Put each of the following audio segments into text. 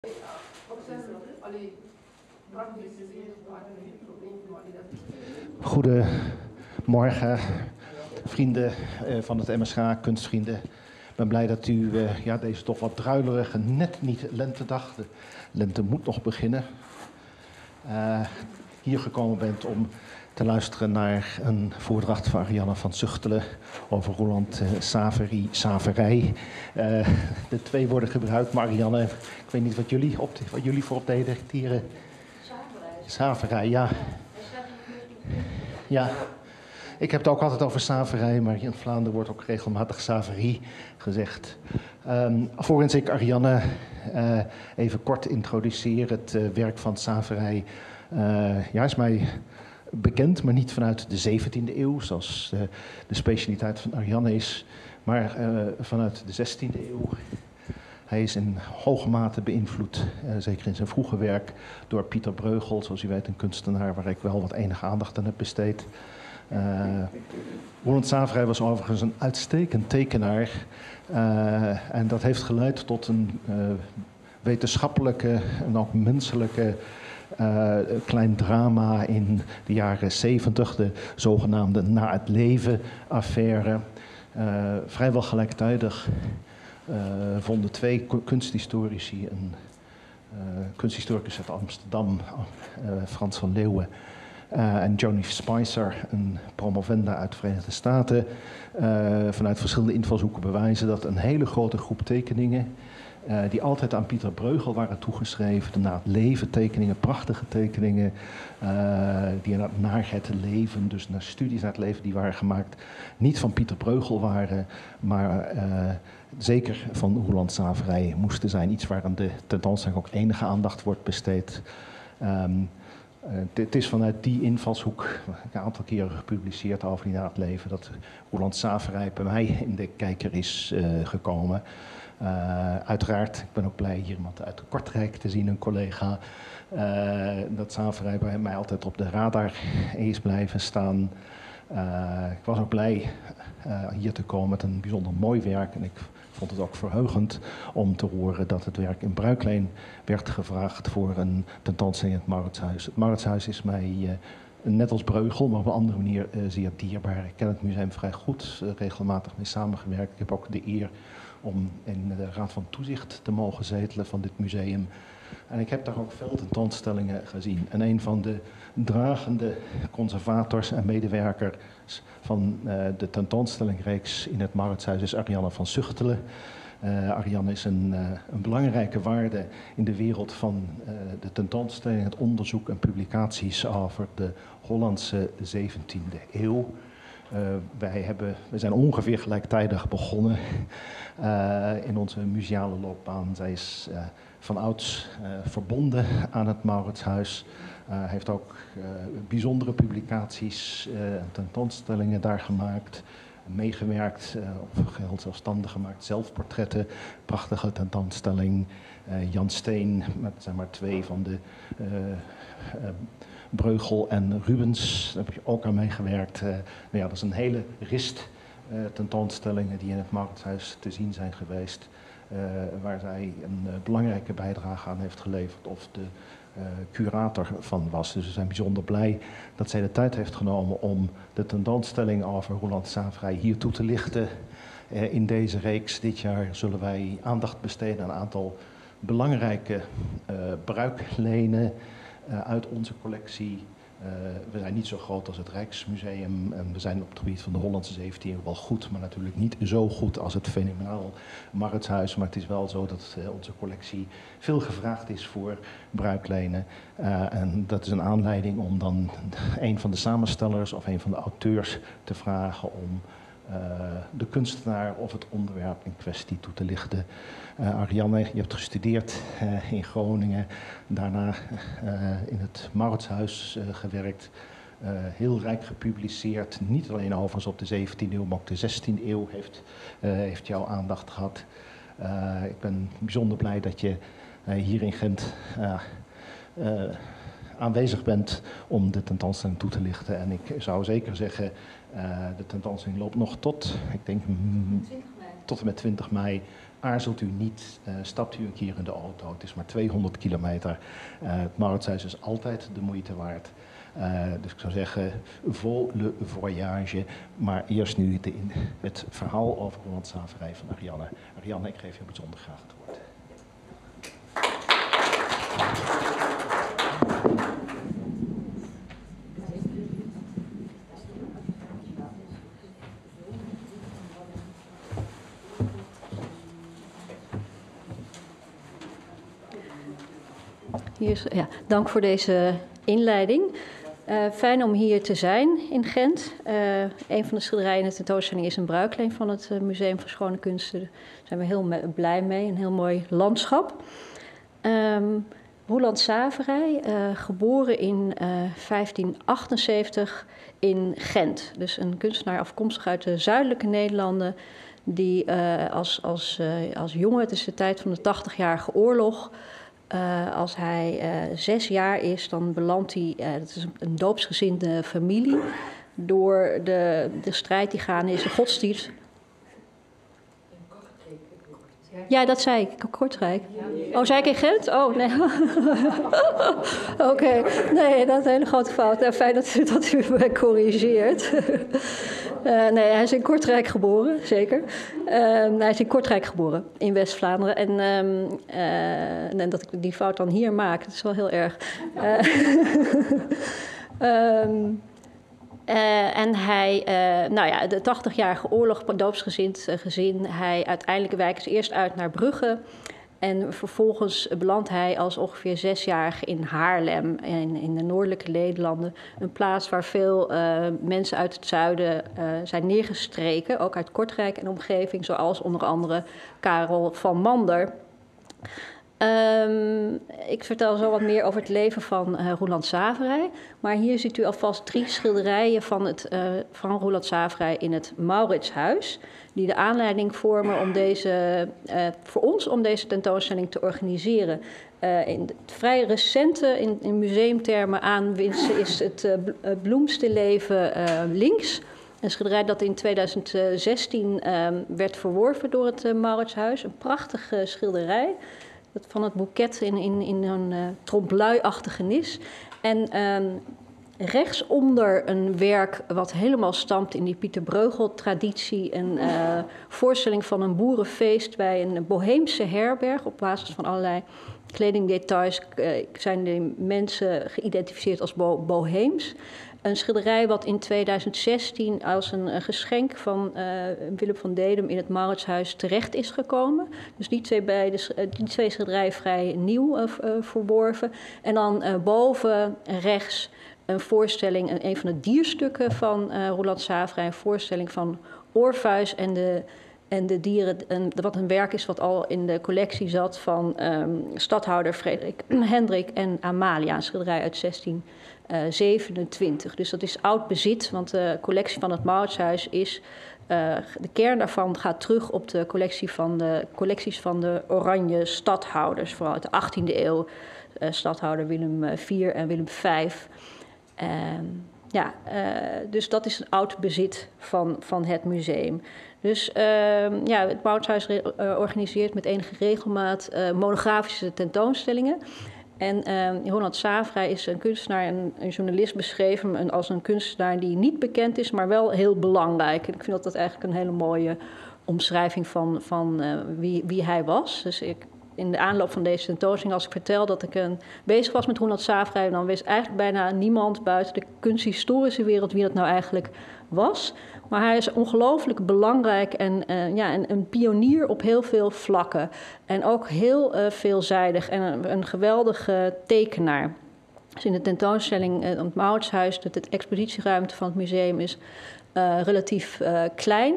Goedemorgen, vrienden van het MSH, kunstvrienden. Ik ben blij dat u deze toch wat druilerige, net niet lentedag, de lente moet nog beginnen, hier gekomen bent om te luisteren naar een voordracht van Arianne van Zuchtelen over Roland Saverij. De twee worden gebruikt, maar Arianne, ik weet niet wat jullie voorop detecteren. Saverij, ja. Ja. Ik heb het ook altijd over Saverij, maar in Vlaanderen wordt ook regelmatig Saverie gezegd. Alvorens ik Arianne even kort introduceer, het werk van Saverij is mij bekend, maar niet vanuit de 17e eeuw, zoals de specialiteit van Arianne is, maar vanuit de 16e eeuw. Hij is in hoge mate beïnvloed, zeker in zijn vroege werk, door Pieter Bruegel, zoals u weet een kunstenaar waar ik wel wat enige aandacht aan heb besteed. Roland Saverij was overigens een uitstekend tekenaar en dat heeft geleid tot een wetenschappelijke en ook menselijke klein drama in de jaren 70, de zogenaamde Na het leven affaire. Vrijwel gelijktijdig vonden twee kunsthistorici, een kunsthistoricus uit Amsterdam, Frans van Leeuwen, en Joni Spicer, een promovenda uit de Verenigde Staten, vanuit verschillende invalshoeken bewijzen dat een hele grote groep tekeningen, die altijd aan Pieter Bruegel waren toegeschreven, de na het leven tekeningen, prachtige tekeningen, die naar het leven, dus naar studies naar het leven die waren gemaakt, niet van Pieter Bruegel waren, maar zeker van Roland Saverij moesten zijn. Iets waar aan de tentoonstelling ook enige aandacht wordt besteed. Het is vanuit die invalshoek, een aantal keren gepubliceerd over die na het leven, dat Roland Saverij bij mij in de kijker is gekomen. Uiteraard, ik ben ook blij hier iemand uit Kortrijk te zien, een collega, dat Saverij bij mij altijd op de radar is blijven staan. Ik was ook blij hier te komen met een bijzonder mooi werk en ik vond het ook verheugend om te horen dat het werk in Bruikleen werd gevraagd voor een tentoonstelling in het Mauritshuis. Het Mauritshuis is mij, net als Bruegel, maar op een andere manier zeer dierbaar. Ik ken het museum vrij goed, regelmatig mee samengewerkt. Ik heb ook de eer om in de Raad van Toezicht te mogen zetelen van dit museum. En ik heb daar ook veel tentoonstellingen gezien. En een van de dragende conservators en medewerkers van de tentoonstellingreeks in het Mauritshuis is Arianne van Zuchtelen. Arianne is een belangrijke waarde in de wereld van de tentoonstelling, het onderzoek en publicaties over de Hollandse 17e eeuw. We zijn ongeveer gelijktijdig begonnen in onze museale loopbaan. Zij is van ouds verbonden aan het Mauritshuis. Heeft ook bijzondere publicaties, tentoonstellingen daar gemaakt, meegewerkt, of geheel zelfstandig gemaakt, zelfportretten, prachtige tentoonstelling. Jan Steen, dat zijn maar twee van de Bruegel en Rubens, daar heb je ook aan meegewerkt. Dat is een hele rist tentoonstellingen die in het Mauritshuis te zien zijn geweest, waar zij een belangrijke bijdrage aan heeft geleverd of de curator van was. Dus we zijn bijzonder blij dat zij de tijd heeft genomen om de tentoonstelling over Roland Saverij hier toe te lichten. In deze reeks dit jaar zullen wij aandacht besteden aan een aantal belangrijke bruiklenen uit onze collectie. We zijn niet zo groot als het Rijksmuseum en we zijn op het gebied van de Hollandse 17e eeuw wel goed, maar natuurlijk niet zo goed als het fenomenaal Mauritshuis. Maar het is wel zo dat onze collectie veel gevraagd is voor bruiklenen. En dat is een aanleiding om dan een van de samenstellers of een van de auteurs te vragen om de kunstenaar of het onderwerp in kwestie toe te lichten. Arianne, je hebt gestudeerd in Groningen, daarna in het Mauritshuis gewerkt, heel rijk gepubliceerd, niet alleen overigens op de 17e eeuw, maar ook de 16e eeuw heeft jouw aandacht gehad. Ik ben bijzonder blij dat je hier in Gent aanwezig bent om de tentoonstelling toe te lichten. En ik zou zeker zeggen, de tentoonstelling loopt nog tot, ik denk, tot en met 20 mei. aarzelt u niet, stapt u een keer in de auto. Het is maar 200 kilometer. Het Mauritshuis is altijd de moeite waard. Dus ik zou zeggen, vol le voyage. Maar eerst nu het verhaal over Roelandsaverij van Arianne. Arianne, ik geef je bijzonder graag het woord. Dank voor deze inleiding. Fijn om hier te zijn in Gent. Een van de schilderijen in de tentoonstelling is een bruikleen van het Museum voor Schone Kunsten. Daar zijn we heel blij mee, een heel mooi landschap. Roelandsaverij, geboren in 1578 in Gent. Dus een kunstenaar afkomstig uit de zuidelijke Nederlanden, die als jongen, het is de tijd van de 80-jarige oorlog, als hij 6 jaar is, dan belandt hij, het is een doopsgezinde familie, door de strijd die gaande is, de godsdienst. Ja, dat zei ik. Kortrijk. Oh, zei ik in Gent? Oh, nee. Oké. Nee, dat is een hele grote fout. Fijn dat u me corrigeert. Nee, hij is in Kortrijk geboren, zeker. Hij is in Kortrijk geboren, in West-Vlaanderen. En dat ik die fout dan hier maak, dat is wel heel erg. En hij, de 80-jarige oorlog, doopsgezind gezin, hij uiteindelijk wijkt eerst uit naar Brugge. En vervolgens belandt hij als ongeveer 6-jarige in Haarlem, in de noordelijke Nederlanden. Een plaats waar veel mensen uit het zuiden zijn neergestreken, ook uit Kortrijk en omgeving, zoals onder andere Karel van Mander. Ik vertel zo wat meer over het leven van Roelandsaverij. Maar hier ziet u alvast 3 schilderijen van Roelandsaverij in het Mauritshuis, die de aanleiding vormen om deze tentoonstelling te organiseren. In het vrij recente, in museumtermen aanwinsten, is het bloemstilleven links. Een schilderij dat in 2016 werd verworven door het Mauritshuis. Een prachtige schilderij. Van het boeket in een trompe-l'œil-achtige nis. En rechtsonder een werk wat helemaal stamt in die Pieter Bruegel-traditie. Een voorstelling van een boerenfeest bij een boheemse herberg. Op basis van allerlei kledingdetails zijn de mensen geïdentificeerd als boheems. Een schilderij wat in 2016 als een geschenk van Willem van Dedem in het Mauritshuis terecht is gekomen. Dus die twee schilderijen vrij nieuw verworven. En dan boven rechts een voorstelling, een van de dierstukken van Roelandsaverij, een voorstelling van Orpheus en de dieren, wat een werk is wat al in de collectie zat van stadhouder Frederik Hendrik en Amalia, een schilderij uit 1627. Dus dat is oud bezit, want de collectie van het Mauritshuis is, de kern daarvan gaat terug op de collecties van de Oranje stadhouders, vooral uit de 18e eeuw, stadhouder Willem IV en Willem V. Dus dat is een oud bezit van het museum. Dus het Mauritshuis organiseert met enige regelmaat monografische tentoonstellingen. En Roelandsaverij is een kunstenaar en een journalist beschreef hem als een kunstenaar die niet bekend is, maar wel heel belangrijk. En ik vind dat eigenlijk een hele mooie omschrijving van wie hij was. Dus in de aanloop van deze tentoonstelling, als ik vertel dat ik bezig was met Roelandsaverij, dan wist eigenlijk bijna niemand buiten de kunsthistorische wereld wie dat nou eigenlijk was. Maar hij is ongelooflijk belangrijk en een pionier op heel veel vlakken. En ook heel veelzijdig en een geweldige tekenaar. Dus in de tentoonstelling op het Mauritshuis, de expositieruimte van het museum is relatief klein.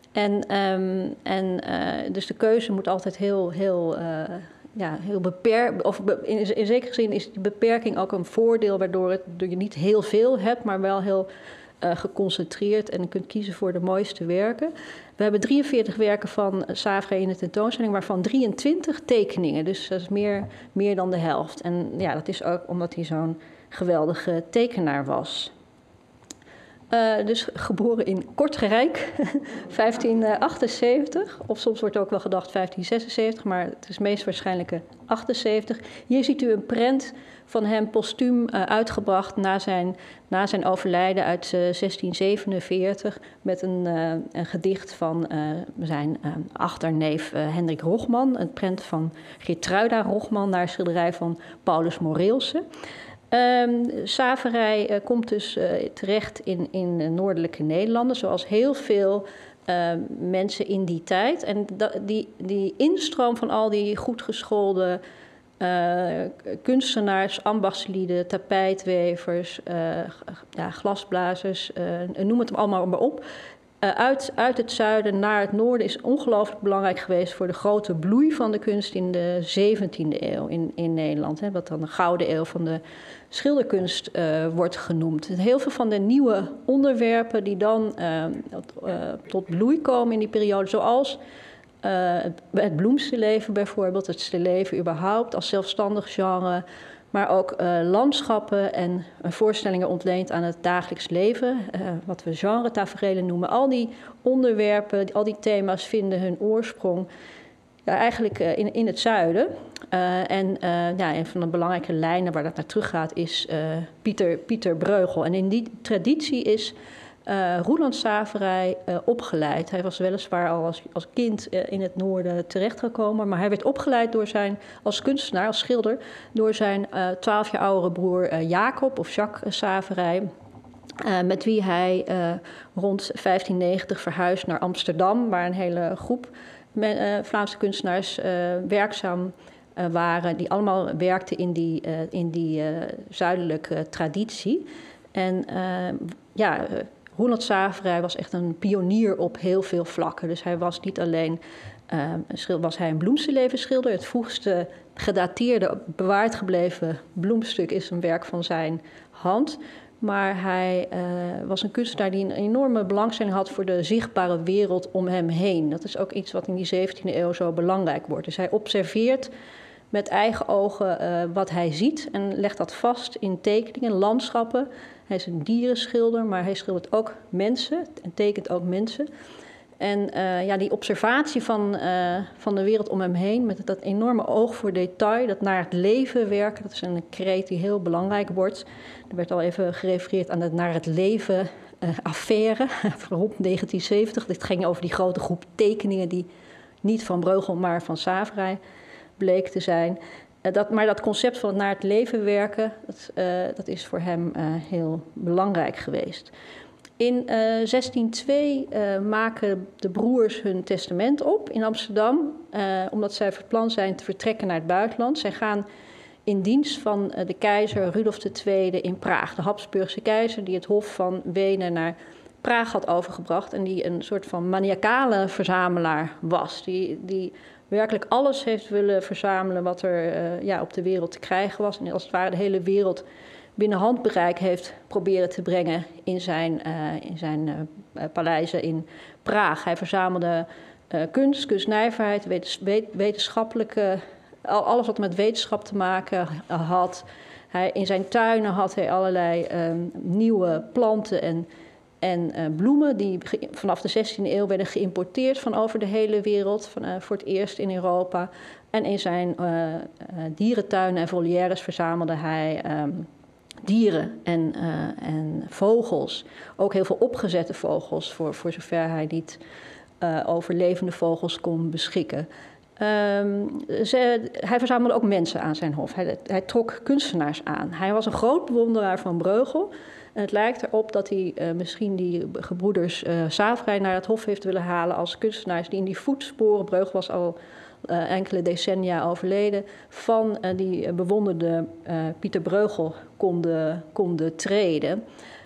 Dus de keuze moet altijd heel beperkt. Of in zekere zin is die beperking ook een voordeel, waardoor je niet heel veel hebt, maar wel heel geconcentreerd en kunt kiezen voor de mooiste werken. We hebben 43 werken van Saverij in de tentoonstelling, waarvan 23 tekeningen. Dus dat is meer dan de helft. En ja, dat is ook omdat hij zo'n geweldige tekenaar was. Dus geboren in Kortrijk, 1578. Of soms wordt ook wel gedacht 1576, maar het is meest waarschijnlijk 78. Hier ziet u een prent van hem postuum uitgebracht na zijn overlijden uit 1647... met een gedicht van zijn achterneef Hendrik Rochman. Een prent van Geertruida Rochman naar schilderij van Paulus Moreelse. Saverij komt dus terecht in noordelijke Nederlanden, zoals heel veel mensen in die tijd. En die instroom van al die goed geschoolde kunstenaars, ambachtslieden, tapijtwevers, glasblazers, noem het allemaal maar op. Uit het zuiden naar het noorden is ongelooflijk belangrijk geweest voor de grote bloei van de kunst in de 17e eeuw in Nederland. Hè, wat dan de gouden eeuw van de schilderkunst wordt genoemd. Heel veel van de nieuwe onderwerpen die dan tot bloei komen in die periode, zoals het bloemstilleven bijvoorbeeld, het stilleven überhaupt als zelfstandig genre, maar ook landschappen en voorstellingen ontleend aan het dagelijks leven, wat we genre-taferelen noemen. Al die onderwerpen, al die thema's vinden hun oorsprong eigenlijk in het zuiden. Een van de belangrijke lijnen waar dat naar terug gaat is Pieter Bruegel. En in die traditie is Roeland Saverij opgeleid. Hij was weliswaar al als kind in het noorden terechtgekomen, maar hij werd opgeleid als kunstenaar, als schilder, door zijn 12 jaar oudere broer Jacob of Jacques Saverij. Met wie hij rond 1590 verhuisd naar Amsterdam, waar een hele groep Vlaamse kunstenaars werkzaam waren, die allemaal werkten in die zuidelijke traditie. En Roeland Saverij was echt een pionier op heel veel vlakken. Dus hij was niet alleen een bloemstillevenschilder. Het vroegste gedateerde, bewaard gebleven bloemstuk is een werk van zijn hand. Maar hij was een kunstenaar die een enorme belangstelling had voor de zichtbare wereld om hem heen. Dat is ook iets wat in die 17e eeuw zo belangrijk wordt. Dus hij observeert met eigen ogen wat hij ziet en legt dat vast in tekeningen, landschappen. Hij is een dierenschilder, maar hij schildert ook mensen en tekent ook mensen. En die observatie van de wereld om hem heen, met dat enorme oog voor detail, dat naar het leven werken, dat is een kreet die heel belangrijk wordt. Er werd al even gerefereerd aan het naar het leven affaire rond 1970. Dit ging over die grote groep tekeningen die niet van Bruegel, maar van Saverij bleek te zijn. Maar dat concept van het naar het leven werken, dat is voor hem heel belangrijk geweest. In 1602 maken de broers hun testament op in Amsterdam, omdat zij van plan zijn te vertrekken naar het buitenland. Zij gaan in dienst van de keizer Rudolf II in Praag, de Habsburgse keizer die het hof van Wenen naar Praag had overgebracht en die een soort van maniacale verzamelaar was, die werkelijk alles heeft willen verzamelen wat er op de wereld te krijgen was. En als het ware de hele wereld binnen handbereik heeft proberen te brengen in zijn paleizen in Praag. Hij verzamelde kunstnijverheid, wetenschappelijke, alles wat met wetenschap te maken had. In zijn tuinen had hij allerlei nieuwe planten en bloemen die vanaf de 16e eeuw werden geïmporteerd van over de hele wereld, voor het eerst in Europa. En in zijn dierentuinen en volières verzamelde hij dieren en vogels. Ook heel veel opgezette vogels, voor zover hij niet over levende vogels kon beschikken. Hij verzamelde ook mensen aan zijn hof. Hij trok kunstenaars aan. Hij was een groot bewonderaar van Bruegel. En het lijkt erop dat hij misschien die gebroeders Saverij naar het hof heeft willen halen als kunstenaars die in die voetsporen, Bruegel was al enkele decennia overleden, van die bewonderde Pieter Bruegel konden treden.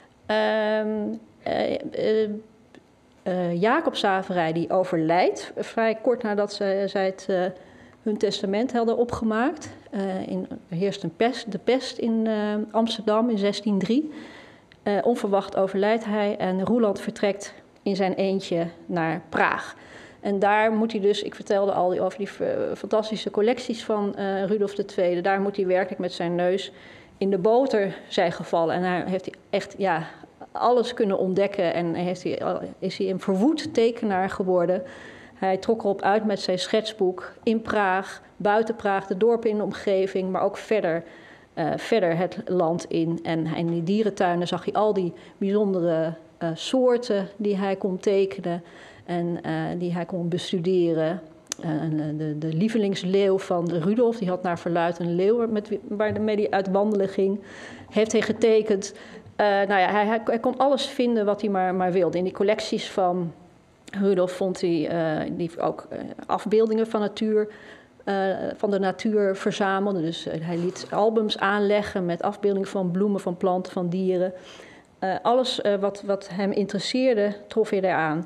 Jacob Saverij die overlijdt vrij kort nadat zij hun testament hadden opgemaakt. Er heerst de pest in Amsterdam in 1603. Onverwacht overlijdt hij en Roeland vertrekt in zijn eentje naar Praag. En daar moet hij dus, ik vertelde al over die fantastische collecties van Rudolf II. Daar moet hij werkelijk met zijn neus in de boter zijn gevallen. En daar heeft hij echt alles kunnen ontdekken en is hij een verwoed tekenaar geworden. Hij trok erop uit met zijn schetsboek in Praag, buiten Praag, de dorpen in de omgeving, maar ook verder het land in. En in die dierentuinen zag hij al die bijzondere soorten die hij kon tekenen en die hij kon bestuderen. De lievelingsleeuw van Rudolf, die had naar verluidt een leeuw waarmee hij uit wandelen ging, heeft hij getekend. Hij kon alles vinden wat hij maar wilde. In die collecties van Rudolf vond hij ook afbeeldingen van de natuur verzamelde. Dus hij liet albums aanleggen met afbeeldingen van bloemen, van planten, van dieren. Alles wat hem interesseerde, trof hij eraan.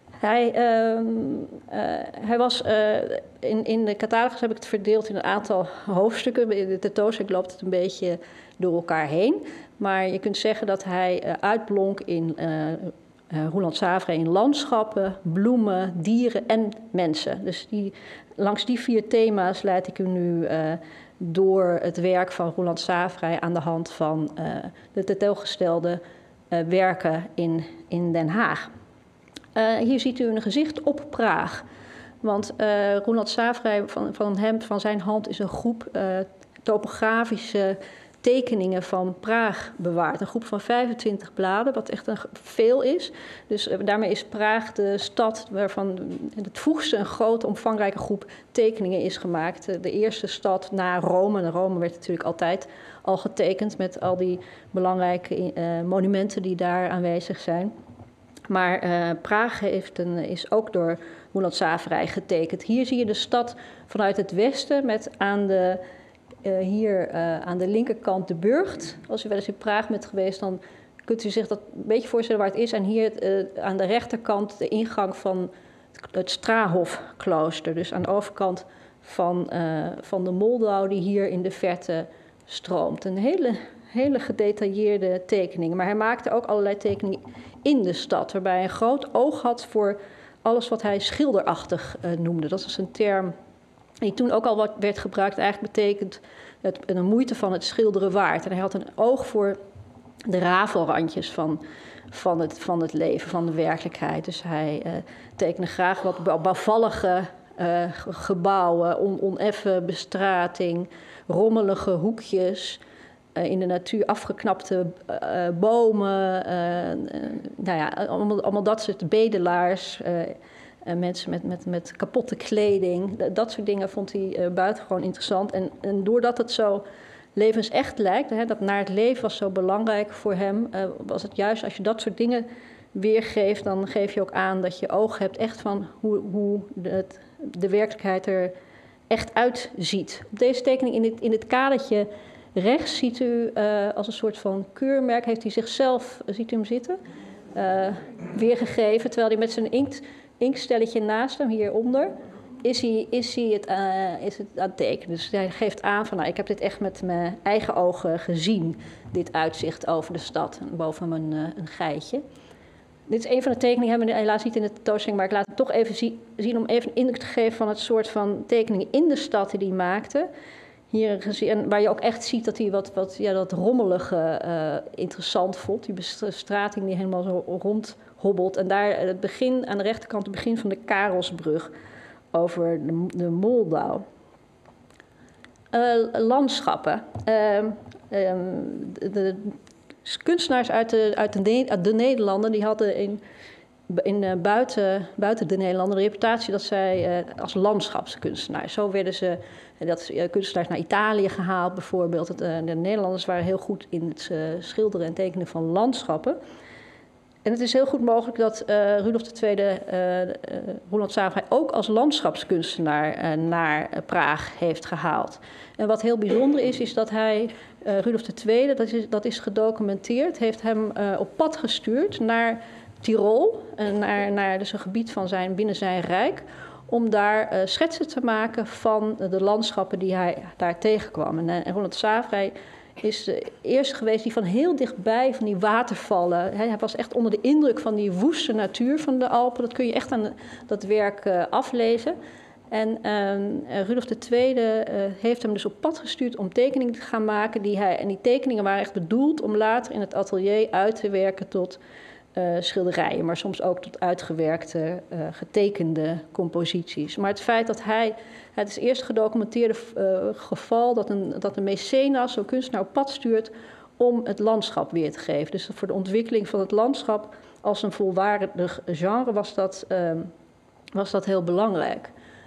Hij was in de catalogus heb ik het verdeeld in een aantal hoofdstukken. In de tentoonstelling loopt het een beetje door elkaar heen. Maar je kunt zeggen dat hij uitblonk in Roeland Savray in landschappen, bloemen, dieren en mensen. Dus langs die 4 thema's leid ik u nu door het werk van Roeland Savray aan de hand van de tentoongestelde werken in Den Haag. Hier ziet u een gezicht op Praag. Want Roeland Savray, van zijn hand is een groep topografische tekeningen van Praag bewaard. Een groep van 25 bladen, wat echt veel is. Dus daarmee is Praag de stad waarvan het vroegste een grote, omvangrijke groep tekeningen is gemaakt. De eerste stad na Rome. En Rome werd natuurlijk altijd al getekend met al die belangrijke monumenten die daar aanwezig zijn. Maar Praag is ook door Roeland Savray getekend. Hier zie je de stad vanuit het westen met aan de linkerkant de Burgt. Als u wel eens in Praag bent geweest, dan kunt u zich dat een beetje voorstellen waar het is. En hier aan de rechterkant de ingang van het Strahov-klooster. Dus aan de overkant van de Moldau die hier in de verte stroomt. Een hele gedetailleerde tekening. Maar hij maakte ook allerlei tekeningen in de stad, waarbij hij een groot oog had voor alles wat hij schilderachtig noemde. Dat is een term die toen ook al werd gebruikt. Eigenlijk betekent de moeite van het schilderen waard. En hij had een oog voor de rafelrandjes van het leven, van de werkelijkheid. Dus hij tekende graag wat bouwvallige gebouwen, oneffen bestrating, rommelige hoekjes, in de natuur afgeknapte bomen, allemaal dat soort bedelaars, mensen met kapotte kleding. Dat soort dingen vond hij buitengewoon interessant. En doordat het zo levensecht lijkt, dat naar het leven was zo belangrijk voor hem, was het juist als je dat soort dingen weergeeft, dan geef je ook aan dat je oog hebt echt van hoe de werkelijkheid er echt uitziet. Op deze tekening in het kadertje rechts ziet u als een soort van keurmerk, heeft hij zichzelf, ziet u hem zitten, weergegeven, terwijl hij met zijn inkstelletje naast hem hieronder is het aan het tekenen. Dus hij geeft aan van, ik heb dit echt met mijn eigen ogen gezien, dit uitzicht over de stad, boven een geitje. Dit is een van de tekeningen, hebben we helaas niet in de tentoonstelling, maar ik laat het toch even zien om even een indruk te geven van het soort van tekeningen in de stad die hij maakte. Hier gezien, waar je ook echt ziet dat hij dat rommelige interessant vond. Die bestrating die helemaal zo rondhobbelt. En daar het begin, aan de rechterkant het begin van de Karelsbrug over de Moldau. Landschappen. De kunstenaars uit de Nederlanden die hadden buiten de Nederlanden de reputatie dat zij als landschapskunstenaars. Zo werden ze kunstenaars naar Italië gehaald bijvoorbeeld. De Nederlanders waren heel goed in het schilderen en tekenen van landschappen. En het is heel goed mogelijk dat Rudolf II Roeland Savray ook als landschapskunstenaar naar Praag heeft gehaald. En wat heel bijzonder is dat hij, Rudolf II, dat is gedocumenteerd, heeft hem op pad gestuurd naar Tirol, naar dus een gebied binnen zijn rijk, om daar schetsen te maken van de landschappen die hij daar tegenkwam. En Roeland Savray is de eerste geweest die van heel dichtbij, van die watervallen, hij was echt onder de indruk van die woeste natuur van de Alpen. Dat kun je echt aan dat werk aflezen. En Rudolf II heeft hem dus op pad gestuurd om tekeningen te gaan maken. En die tekeningen waren echt bedoeld om later in het atelier uit te werken tot schilderijen, maar soms ook tot uitgewerkte, getekende composities. Maar het feit dat het is eerst gedocumenteerde geval dat een mecenas, zo'n kunstenaar, op pad stuurt om het landschap weer te geven. Dus voor de ontwikkeling van het landschap als een volwaardig genre was dat heel belangrijk.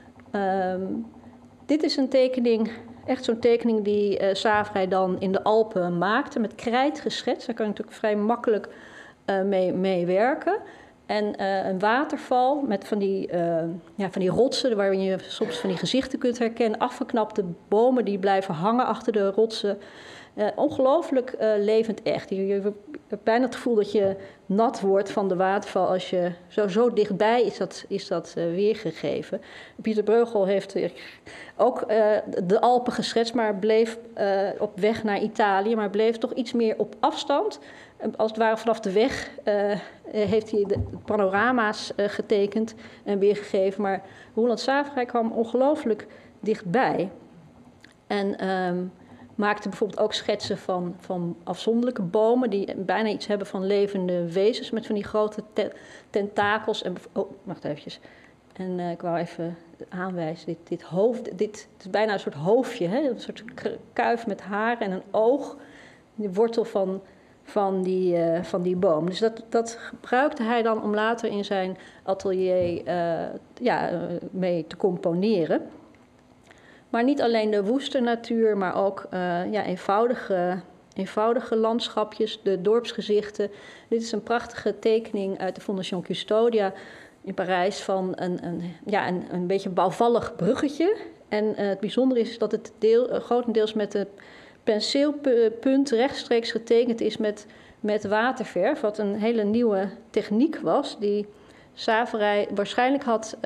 Dit is een tekening, echt zo'n tekening die Saverij dan in de Alpen maakte, met krijt geschetst. Daar kan je natuurlijk vrij makkelijk mee werken. En een waterval met van die rotsen, waarin je soms van die gezichten kunt herkennen. Afgeknapte bomen die blijven hangen achter de rotsen. Ongelooflijk levend echt. Je hebt bijna het gevoel dat je nat wordt van de waterval als je zo dichtbij is dat weergegeven. Pieter Bruegel heeft ook de Alpen geschetst, maar bleef op weg naar Italië, maar bleef toch iets meer op afstand. Als het ware vanaf de weg heeft hij de panorama's getekend en weergegeven. Maar Roeland Saverij kwam ongelooflijk dichtbij. En maakte bijvoorbeeld ook schetsen van afzonderlijke bomen die bijna iets hebben van levende wezens met van die grote tentakels. Wacht eventjes. En ik wou even aanwijzen, dit hoofd, het is bijna een soort hoofdje, hè? Een soort kuif met haar en een oog. De wortel van die boom. Dus dat gebruikte hij dan om later in zijn atelier mee te componeren. Maar niet alleen de woeste natuur, maar ook eenvoudige landschapjes, de dorpsgezichten. Dit is een prachtige tekening uit de Fondation Custodia in Parijs van een beetje bouwvallig bruggetje. En het bijzondere is dat het grotendeels met de penseelpunt rechtstreeks getekend is met waterverf, wat een hele nieuwe techniek was, die Saverij waarschijnlijk had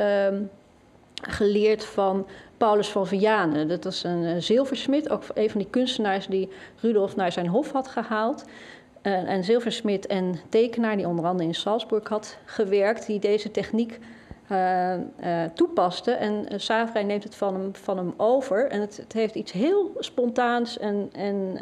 geleerd van Paulus van Vianen. Dat was een zilversmid, ook een van die kunstenaars die Rudolf naar zijn hof had gehaald. Een zilversmid en tekenaar die onder andere in Salzburg had gewerkt, die deze techniek toepaste. En Saverij neemt het van hem over. En het heeft iets heel spontaans en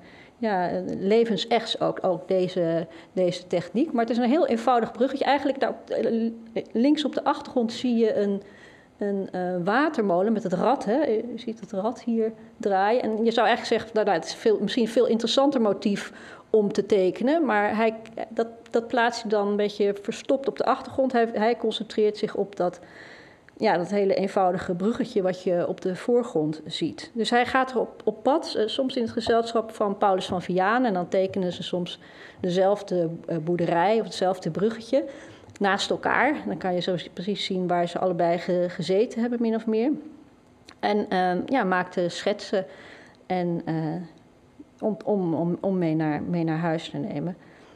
levensechts ook deze techniek. Maar het is een heel eenvoudig bruggetje. Eigenlijk daar links op de achtergrond zie je een watermolen met het rad. Hè? Je ziet het rad hier draaien. En je zou eigenlijk zeggen, het is misschien een veel interessanter motief om te tekenen. Maar dat plaatst hij dan een beetje verstopt op de achtergrond. Hij concentreert zich op dat hele eenvoudige bruggetje wat je op de voorgrond ziet. Dus hij gaat er op pad, soms in het gezelschap van Paulus van Vianen. En dan tekenen ze soms dezelfde boerderij of hetzelfde bruggetje naast elkaar. Dan kan je zo precies zien waar ze allebei gezeten hebben, min of meer. En maakte schetsen om mee naar huis te nemen.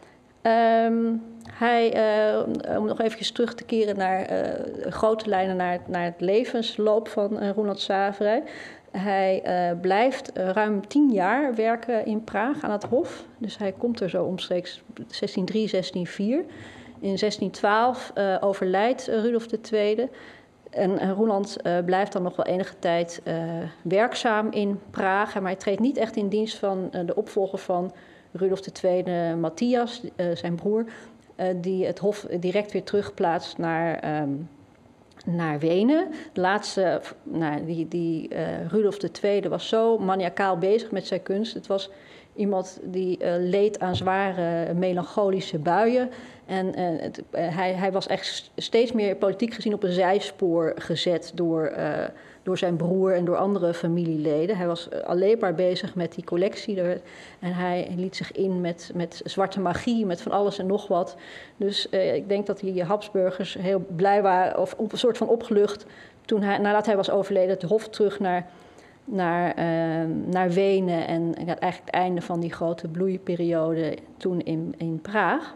Om nog even terug te keren naar grote lijnen naar het levensloop van Roeland Saverij. Hij blijft ruim 10 jaar werken in Praag aan het hof. Dus hij komt er zo omstreeks 1603, 1604. In 1612 overlijdt Rudolf II. En Roeland blijft dan nog wel enige tijd werkzaam in Praag. Maar hij treedt niet echt in dienst van de opvolger van Rudolf II, Matthias, zijn broer, die het hof direct weer terugplaatst naar Wenen. De laatste, Rudolf II was zo maniacaal bezig met zijn kunst. Het was iemand die leed aan zware melancholische buien. En hij was echt steeds meer politiek gezien op een zijspoor gezet door zijn broer en door andere familieleden. Hij was alleen maar bezig met die collectie. En hij liet zich in met zwarte magie, met van alles en nog wat. Dus ik denk dat die Habsburgers heel blij waren, of een soort van opgelucht, toen nadat hij was overleden, het hof terug naar Wenen en eigenlijk het einde van die grote bloeiperiode toen in Praag.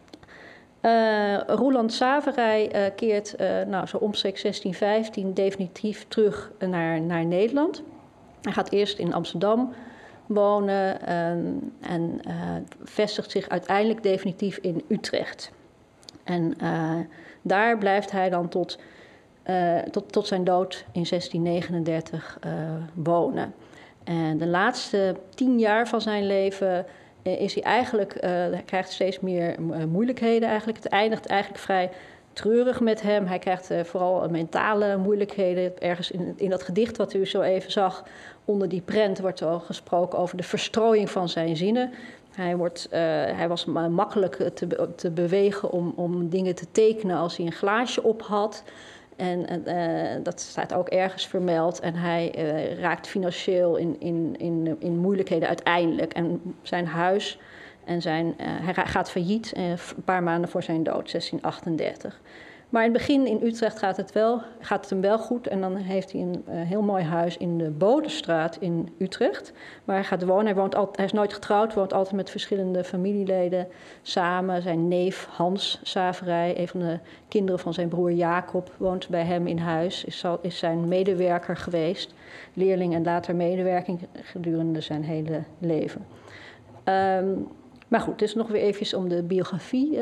Roeland Saverij keert zo omstreeks 1615 definitief terug naar Nederland. Hij gaat eerst in Amsterdam wonen en vestigt zich uiteindelijk definitief in Utrecht. En daar blijft hij dan tot tot zijn dood in 1639 wonen. En de laatste 10 jaar van zijn leven is hij eigenlijk, hij krijgt steeds meer moeilijkheden eigenlijk. Het eindigt eigenlijk vrij treurig met hem. Hij krijgt vooral mentale moeilijkheden. Ergens in dat gedicht wat u zo even zag, onder die prent wordt al gesproken over de verstrooiing van zijn zinnen. Hij was makkelijk te bewegen om dingen te tekenen als hij een glaasje op had. En dat staat ook ergens vermeld. En hij raakt financieel in moeilijkheden uiteindelijk. En zijn huis, hij gaat failliet een paar maanden voor zijn dood, 1638. Maar in het begin in Utrecht gaat het hem wel goed. En dan heeft hij een heel mooi huis in de Bodestraat in Utrecht. Waar hij gaat wonen. Hij is nooit getrouwd, woont altijd met verschillende familieleden samen. Zijn neef Hans Saverij, een van de kinderen van zijn broer Jacob, woont bij hem in huis. Is zijn medewerker geweest. Leerling en later medewerking gedurende zijn hele leven. Maar goed, dus nog weer eventjes om de biografie.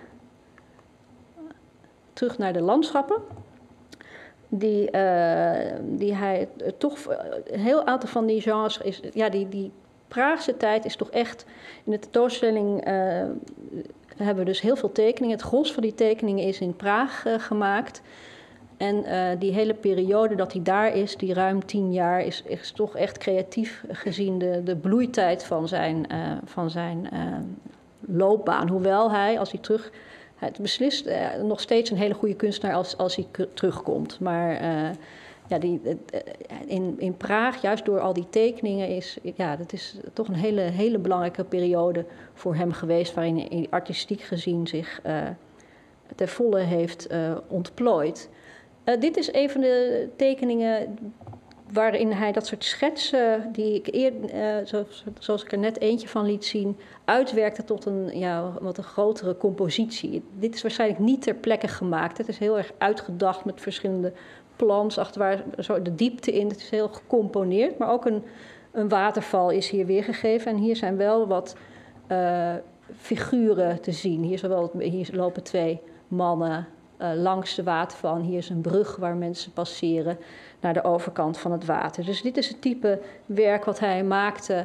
Terug naar de landschappen. Die hij toch, een heel aantal van die genres is, ja, die Praagse tijd is toch echt, in de tentoonstelling hebben we dus heel veel tekeningen. Het gros van die tekeningen is in Praag gemaakt. En die hele periode dat hij daar is, die ruim 10 jaar, is toch echt creatief gezien de bloeitijd van zijn loopbaan. Hoewel hij, als hij het beslist nog steeds een hele goede kunstenaar als hij terugkomt. Maar in Praag, juist door al die tekeningen, dat is toch een hele belangrijke periode voor hem geweest, waarin hij artistiek gezien zich ten volle heeft ontplooid. Dit is een van de tekeningen waarin hij dat soort schetsen, die ik eerder, zoals ik er net eentje van liet zien, uitwerkte tot een wat een grotere compositie. Dit is waarschijnlijk niet ter plekke gemaakt. Het is heel erg uitgedacht met verschillende plans, achter waar zo de diepte in. Het is heel gecomponeerd, maar ook een waterval is hier weergegeven. En hier zijn wel wat figuren te zien. Hier lopen 2 mannen langs de waterval. En hier is een brug waar mensen passeren naar de overkant van het water. Dus dit is het type werk wat hij maakte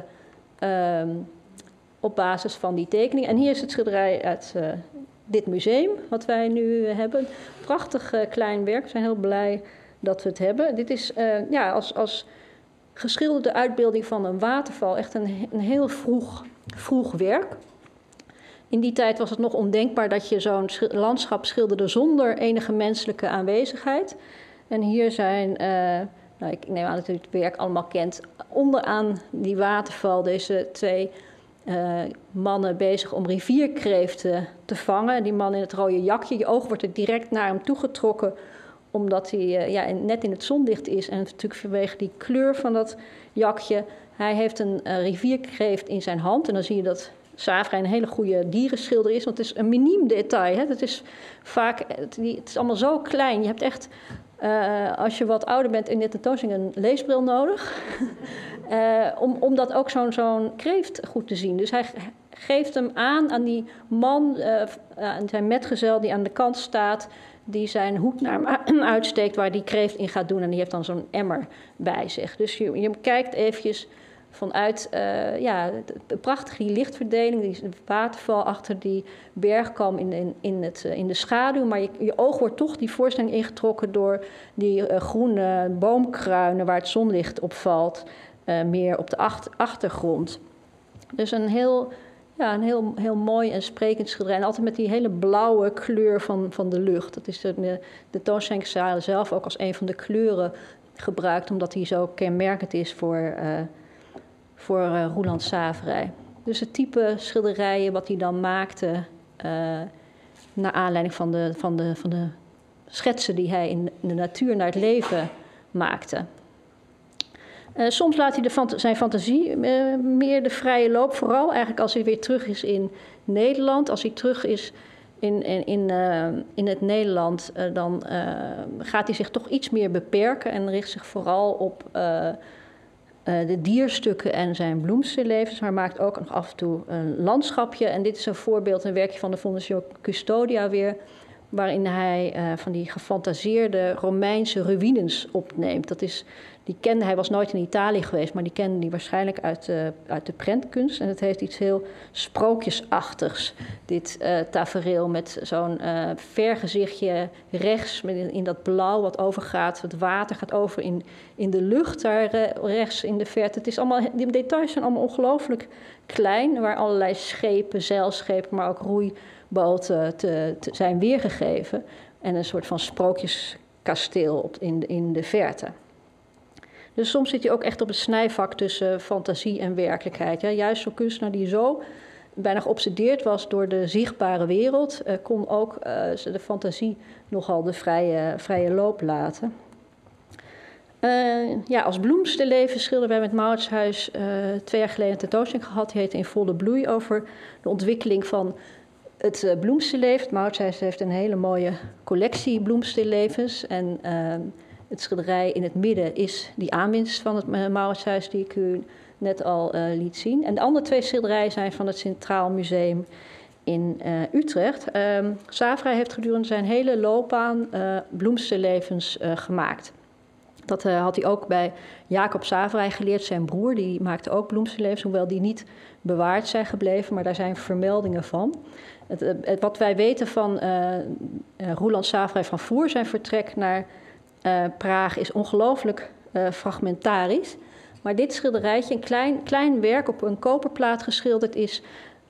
op basis van die tekening. En hier is het schilderij uit dit museum wat wij nu hebben. Prachtig klein werk. We zijn heel blij dat we het hebben. Dit is als geschilderde uitbeelding van een waterval echt een heel vroeg werk. In die tijd was het nog ondenkbaar dat je zo'n landschap schilderde zonder enige menselijke aanwezigheid. En hier zijn, ik neem aan dat u het werk allemaal kent, onderaan die waterval deze 2 mannen bezig om rivierkreeften te vangen. Die man in het rode jakje, je oog wordt er direct naar hem toegetrokken, omdat hij net in het zonlicht is. En natuurlijk vanwege die kleur van dat jakje. Hij heeft een rivierkreeft in zijn hand en dan zie je dat Saverij een hele goede dierenschilder is, want het is een miniem detail. Hè? Het is vaak, het is allemaal zo klein. Je hebt echt, als je wat ouder bent in de tentoonstelling, een leesbril nodig. Om dat ook zo'n kreeft goed te zien. Dus hij geeft hem aan die man, zijn metgezel die aan de kant staat, die zijn hoed naar hem uitsteekt waar die kreeft in gaat doen. En die heeft dan zo'n emmer bij zich. Dus je kijkt eventjes vanuit prachtige die lichtverdeling, die waterval achter die bergkam in de schaduw. Maar je oog wordt toch die voorstelling ingetrokken door die groene boomkruinen waar het zonlicht op valt, meer op de achtergrond. Dus een heel mooi en sprekend schilderij. En altijd met die hele blauwe kleur van de lucht. Dat is de tentoonstellingszaal zelf ook als een van de kleuren gebruikt, omdat die zo kenmerkend is voor Roeland Saverij. Dus het type schilderijen wat hij dan maakte naar aanleiding van de schetsen die hij in de natuur naar het leven maakte. Soms laat hij zijn fantasie meer de vrije loop, vooral eigenlijk als hij weer terug is in Nederland. Als hij terug is in het Nederland, dan gaat hij zich toch iets meer beperken en richt zich vooral op de dierstukken en zijn bloemstillevens, maar maakt ook nog af en toe een landschapje. En dit is een voorbeeld, een werkje van de Fondation Custodia weer. waarin hij van die gefantaseerde Romeinse ruïnes opneemt. Hij was nooit in Italië geweest, maar die kende hij waarschijnlijk uit de prentkunst. En het heeft iets heel sprookjesachtigs, dit tafereel met zo'n vergezichtje rechts in dat blauw wat overgaat. Het water gaat over in de lucht daar rechts in de verte. Die details zijn allemaal ongelooflijk klein, waar allerlei schepen, zeilschepen, maar ook roeiboten te zijn weergegeven. En een soort van sprookjeskasteel in de verte. Dus soms zit je ook echt op het snijvak tussen fantasie en werkelijkheid. Ja, juist zo'n kunstenaar die zo bijna geobsedeerd was door de zichtbare wereld, kon ook de fantasie nogal de vrije loop laten. Als bloemstilleven schilderden wij met Mauritshuis 2 jaar geleden een tentoonstelling gehad. Die heette In Volle Bloei, over de ontwikkeling van het bloemstilleven. Mauritshuis heeft een hele mooie collectie bloemstillevens. En het schilderij in het midden is die aanwinst van het Mauritshuis die ik u net al liet zien. En de andere 2 schilderijen zijn van het Centraal Museum in Utrecht. Savrij heeft gedurende zijn hele loopbaan bloemstillevens gemaakt. Dat had hij ook bij Jacob Savrij geleerd, zijn broer. Die maakte ook bloemstillevens, hoewel die niet bewaard zijn gebleven, maar daar zijn vermeldingen van. Wat wij weten van Roeland Savrij van Voer, zijn vertrek naar Praag, is ongelooflijk fragmentarisch. Maar dit schilderijtje, een klein werk op een koperplaat geschilderd, is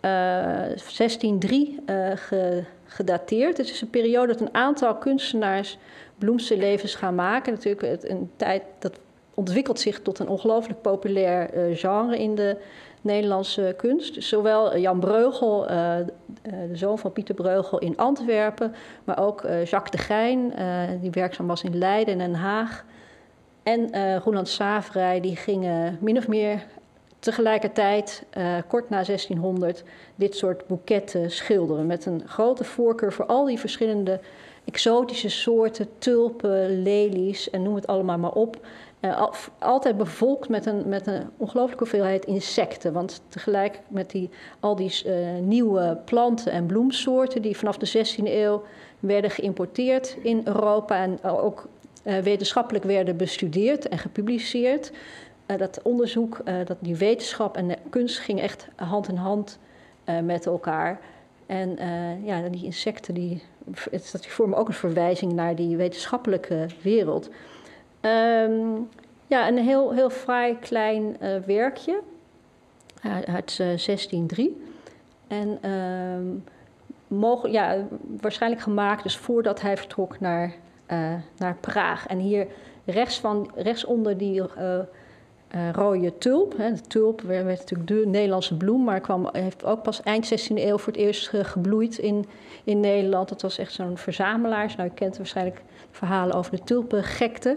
1603 gedateerd. Het is een periode dat een aantal kunstenaars bloemstillevens gaan maken. Natuurlijk een tijd dat ontwikkelt zich tot een ongelooflijk populair genre in de Nederlandse kunst. Dus zowel Jan Breugel, de zoon van Pieter Breugel in Antwerpen, maar ook Jacques de Geyn, die werkzaam was in Leiden en Den Haag. En Roeland Savrij, die gingen min of meer tegelijkertijd, kort na 1600, dit soort boeketten schilderen. Met een grote voorkeur voor al die verschillende exotische soorten, tulpen, lelies en noem het allemaal maar op. Altijd bevolkt met een ongelooflijke hoeveelheid insecten. Want tegelijk met al die nieuwe planten en bloemsoorten die vanaf de 16e eeuw werden geïmporteerd in Europa en ook wetenschappelijk werden bestudeerd en gepubliceerd. Dat onderzoek, die wetenschap en de kunst ging echt hand in hand met elkaar. En die insecten die vormen ook een verwijzing naar die wetenschappelijke wereld. Een heel fraai klein werkje uit 1603. En waarschijnlijk gemaakt dus voordat hij vertrok naar Praag. En hier rechts onder die rode tulp. De tulp werd natuurlijk de Nederlandse bloem, maar heeft ook pas eind 16e eeuw voor het eerst gebloeid in Nederland. Dat was echt zo'n verzamelaars. Nou, u kent waarschijnlijk verhalen over de tulpengekte.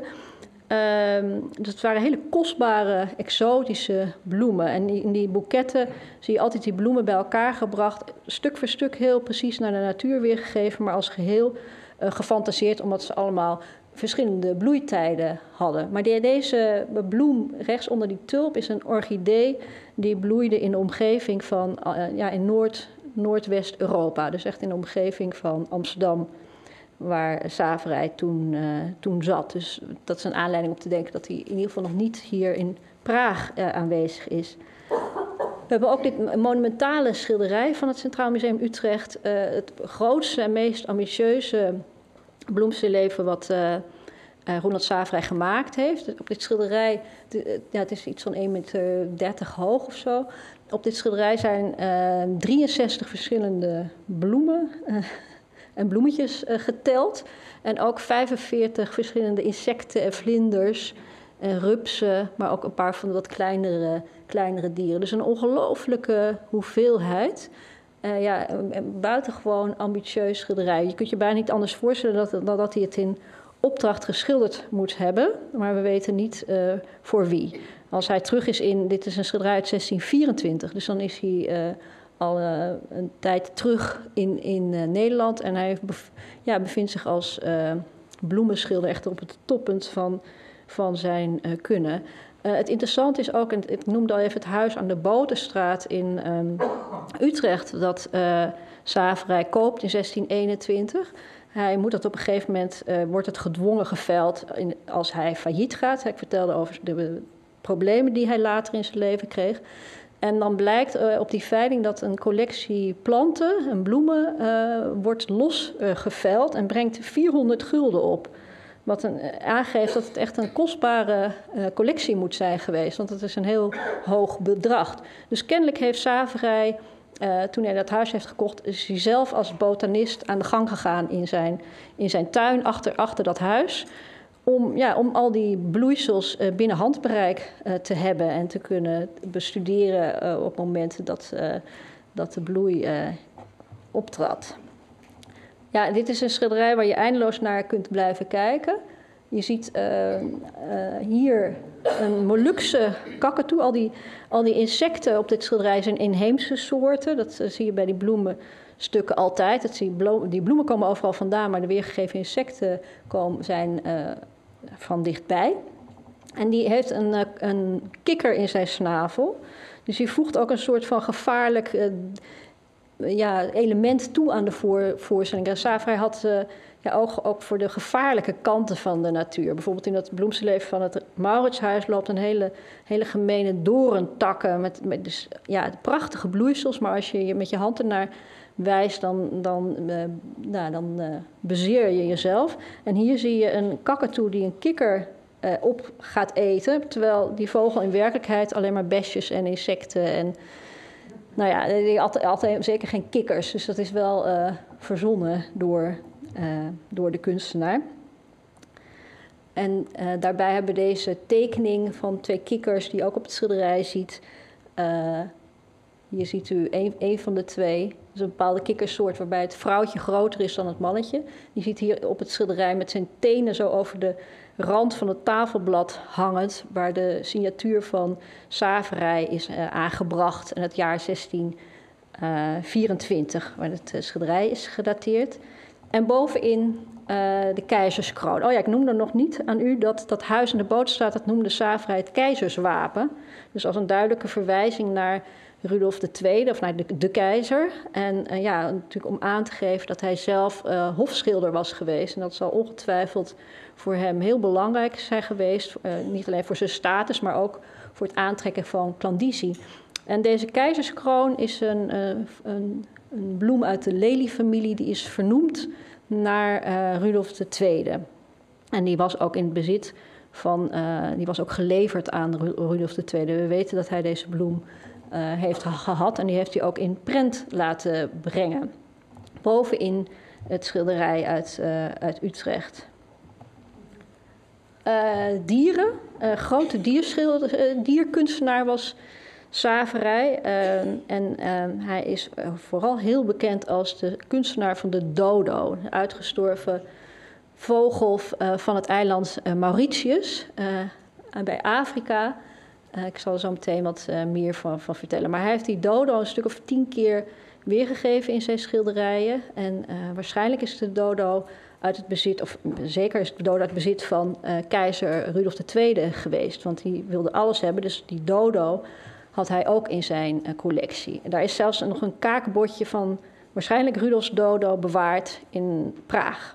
Dus het waren hele kostbare, exotische bloemen. En in die boeketten zie je altijd die bloemen bij elkaar gebracht, stuk voor stuk heel precies naar de natuur weergegeven, maar als geheel gefantaseerd, omdat ze allemaal verschillende bloeitijden hadden. Maar deze bloem rechts onder die tulp is een orchidee die bloeide in de omgeving van in Noordwest-Europa. Dus echt in de omgeving van Amsterdam, waar Savrij toen zat. Dus dat is een aanleiding om te denken dat hij in ieder geval nog niet hier in Praag aanwezig is. We hebben ook dit monumentale schilderij van het Centraal Museum Utrecht. Het grootste en meest ambitieuze bloemstilleven wat Roeland Savrij gemaakt heeft. Op dit schilderij, het is iets van 1,30 meter hoog of zo. Op dit schilderij zijn 63 verschillende bloemen en bloemetjes geteld. En ook 45 verschillende insecten en vlinders en rupsen, maar ook een paar van de wat kleinere dieren. Dus een ongelooflijke hoeveelheid. Een buitengewoon ambitieus schilderij. Je kunt je bijna niet anders voorstellen dan dat hij het in opdracht geschilderd moet hebben. Maar we weten niet voor wie. Als hij terug is dit is een schilderij uit 1624. Dus dan is hij al een tijd terug in Nederland. En hij bevindt zich als bloemenschilder echt op het toppunt van zijn kunnen. Het interessante is ook, en ik noemde al even het huis aan de Boterstraat in Utrecht, dat Savrij koopt in 1621. Hij moet dat op een gegeven moment, wordt het gedwongen geveld als hij failliet gaat. Ik vertelde over de problemen die hij later in zijn leven kreeg. En dan blijkt op die veiling dat een collectie planten en bloemen wordt losgeveld en brengt 400 gulden op. Wat aangeeft dat het echt een kostbare collectie moet zijn geweest. Want het is een heel hoog bedrag. Dus kennelijk heeft Saverij, toen hij dat huis heeft gekocht, is hij zelf als botanist aan de gang gegaan in zijn tuin achter dat huis. Om al die bloeisels binnen handbereik te hebben en te kunnen bestuderen op het moment dat de bloei optrad. Ja, dit is een schilderij waar je eindeloos naar kunt blijven kijken. Je ziet hier een Molukse kakatoe. Al die insecten op dit schilderij zijn inheemse soorten. Dat zie je bij die bloemenstukken altijd. Die bloemen komen overal vandaan, maar de weergegeven insecten zijn van dichtbij. En die heeft een kikker in zijn snavel. Dus die voegt ook een soort van gevaarlijk element toe aan de voorstelling. Saverij had oog ook voor de gevaarlijke kanten van de natuur. Bijvoorbeeld in dat bloemseleven van het Mauritshuis loopt een hele gemene dorentakken met dus, prachtige bloeisels. Maar als je met je hand ernaar wijst, dan bezeer je jezelf. En hier zie je een kakatoe die een kikker op gaat eten, terwijl die vogel in werkelijkheid alleen maar besjes en insecten en die altijd zeker geen kikkers. Dus dat is wel verzonnen door de kunstenaar. En daarbij hebben we deze tekening van 2 kikkers die je ook op het schilderij ziet. Hier ziet u een van de 2. Dat is een bepaalde kikkersoort waarbij het vrouwtje groter is dan het mannetje. Die ziet hier op het schilderij met zijn tenen zo over de rand van het tafelblad hangend, waar de signatuur van Saverij is aangebracht en het jaar 1624, waar het schilderij is gedateerd. En bovenin de keizerskroon. Oh ja, ik noemde nog niet aan u dat huis in de Boterstraat, dat noemde Saverij het keizerswapen. Dus als een duidelijke verwijzing naar Rudolf II, of naar de keizer. En natuurlijk om aan te geven dat hij zelf hofschilder was geweest. En dat zal ongetwijfeld voor hem heel belangrijk zijn geweest. Niet alleen voor zijn status, maar ook voor het aantrekken van klandizie. En deze keizerskroon is een bloem uit de leliefamilie die is vernoemd naar Rudolf II. En die was ook in het bezit die was ook geleverd aan Rudolf II. We weten dat hij deze bloem heeft gehad en die heeft hij ook in prent laten brengen. Bovenin het schilderij uit Utrecht. Dieren. Grote dierkunstenaar was Saverij. Hij is vooral heel bekend als de kunstenaar van de dodo. Een uitgestorven vogel van het eiland Mauritius bij Afrika. Ik zal er zo meteen wat meer van vertellen. Maar hij heeft die dodo een stuk of 10 keer weergegeven in zijn schilderijen. En waarschijnlijk is de dodo uit het bezit, of zeker is de dodo uit het bezit van keizer Rudolf II geweest. Want die wilde alles hebben, dus die dodo had hij ook in zijn collectie. En daar is zelfs nog een kaakbordje van waarschijnlijk Rudolfs dodo bewaard in Praag.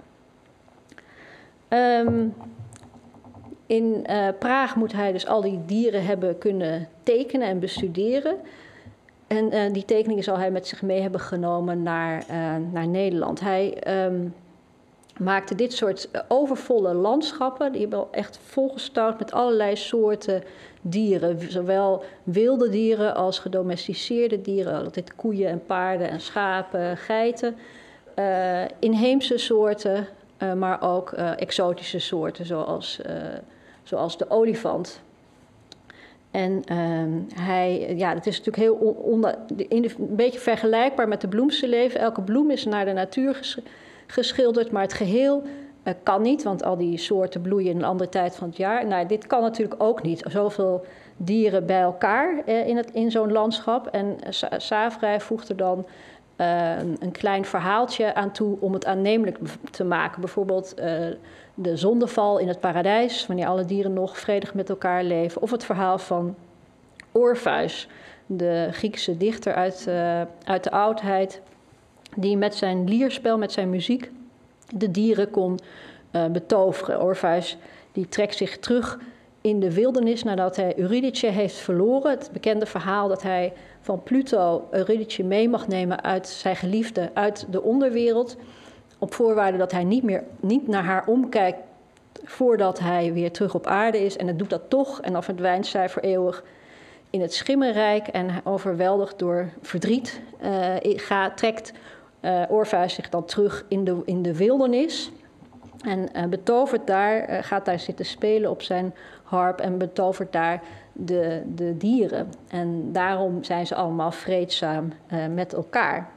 In Praag moet hij dus al die dieren hebben kunnen tekenen en bestuderen. En die tekeningen zal hij met zich mee hebben genomen naar Nederland. Hij maakte dit soort overvolle landschappen. Die hebben echt volgestouwd met allerlei soorten dieren. Zowel wilde dieren als gedomesticeerde dieren. Altijd koeien en paarden en schapen, geiten. Inheemse soorten, maar ook exotische soorten zoals de olifant. En het is natuurlijk heel een beetje vergelijkbaar met de bloemseleven. Elke bloem is naar de natuur geschilderd, maar het geheel kan niet, want al die soorten bloeien in een andere tijd van het jaar. Nou, dit kan natuurlijk ook niet. Zoveel dieren bij elkaar in zo'n landschap. En Saverij voegt er dan een klein verhaaltje aan toe om het aannemelijk te maken. Bijvoorbeeld de zondeval in het paradijs, wanneer alle dieren nog vredig met elkaar leven. Of het verhaal van Orpheus, de Griekse dichter uit de oudheid, die met zijn lierspel, met zijn muziek, de dieren kon betoveren. Orpheus die trekt zich terug in de wildernis nadat hij Eurydice heeft verloren. Het bekende verhaal dat hij van Pluto Eurydice mee mag nemen uit zijn geliefde, uit de onderwereld, op voorwaarde dat hij niet naar haar omkijkt voordat hij weer terug op aarde is. En het doet dat toch en dan verdwijnt zij voor eeuwig in het Schimmerrijk en overweldigd door verdriet trekt Orpheus zich dan terug in de wildernis. En betovert daar, gaat daar zitten spelen op zijn harp en betovert daar de dieren. En daarom zijn ze allemaal vreedzaam met elkaar.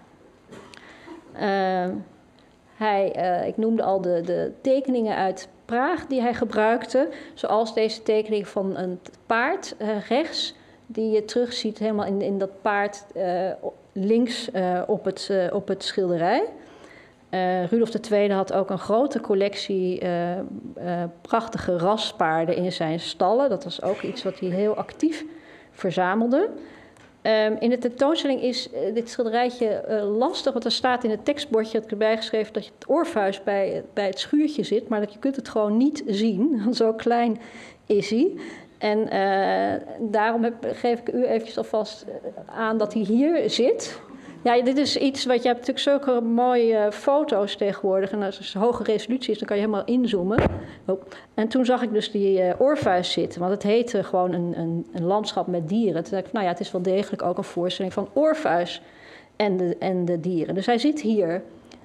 Ik noemde al de tekeningen uit Praag die hij gebruikte. Zoals deze tekening van een paard rechts, die je terugziet helemaal in dat paard links op het schilderij. Rudolf II had ook een grote collectie prachtige raspaarden in zijn stallen. Dat was ook iets wat hij heel actief verzamelde. In de tentoonstelling is dit schilderijtje lastig, want er staat in het tekstbordje, had ik erbij geschreven, dat het Orpheus bij het schuurtje zit, maar dat je kunt het gewoon niet zien, want zo klein is hij. En daarom geef ik u eventjes alvast aan dat hij hier zit. Ja, dit is iets wat je hebt natuurlijk zulke mooie foto's tegenwoordig. En als het hoge resolutie is, dan kan je helemaal inzoomen. Oh. En toen zag ik dus die Orpheus zitten, want het heette gewoon een landschap met dieren. Toen dacht ik, nou ja, het is wel degelijk ook een voorstelling van Orpheus en de dieren. Dus hij zit hier.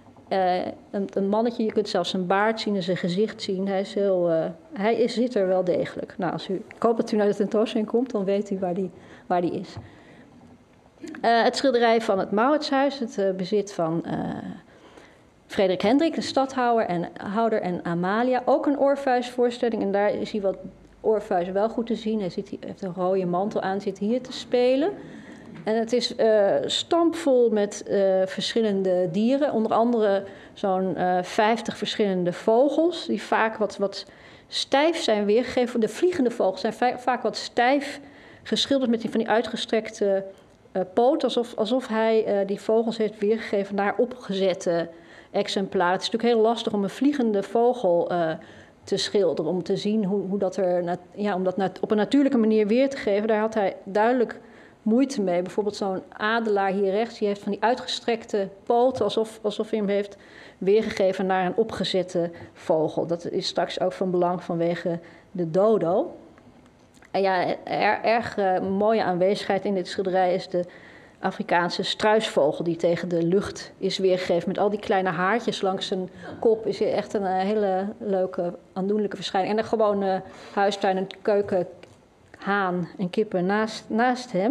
Een mannetje, je kunt zelfs zijn baard zien en zijn gezicht zien. Hij zit er wel degelijk. Nou, ik hoop dat u naar de tentoonstelling komt, dan weet u waar die is. Het schilderij van het Mauritshuis, het bezit van Frederik Hendrik, de stadhouder en Amalia. Ook een Orpheus-voorstelling en daar is hij wat Orpheus wel goed te zien. Hij heeft een rode mantel aan, zit hier te spelen. En het is stampvol met verschillende dieren. Onder andere zo'n 50 verschillende vogels die vaak wat stijf zijn weergegeven. De vliegende vogels zijn vaak wat stijf geschilderd met van die uitgestrekte poot. Alsof hij die vogels heeft weergegeven naar opgezette exemplaren. Het is natuurlijk heel lastig om een vliegende vogel te schilderen. Om te zien hoe dat om dat op een natuurlijke manier weer te geven. Daar had hij duidelijk moeite mee. Bijvoorbeeld zo'n adelaar hier rechts, die heeft van die uitgestrekte poten, alsof hij hem heeft weergegeven naar een opgezette vogel. Dat is straks ook van belang vanwege de dodo. En ja, erg mooie aanwezigheid in dit schilderij is de Afrikaanse struisvogel die tegen de lucht is weergegeven. Met al die kleine haartjes langs zijn kop is echt een hele leuke, aandoenlijke verschijning. En een gewone huistuin en keuken, haan en kippen naast hem.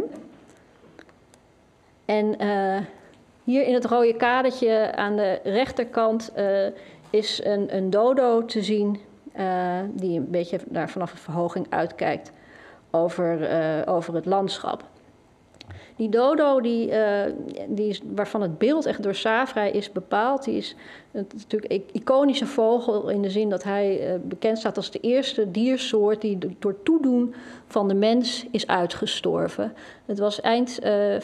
En hier in het rode kadertje aan de rechterkant is een dodo te zien die een beetje daar vanaf een verhoging uitkijkt over het landschap. Die dodo, waarvan het beeld echt door Savrij is bepaald, die is natuurlijk een iconische vogel in de zin dat hij bekend staat als de eerste diersoort die door toedoen van de mens is uitgestorven. Het was eind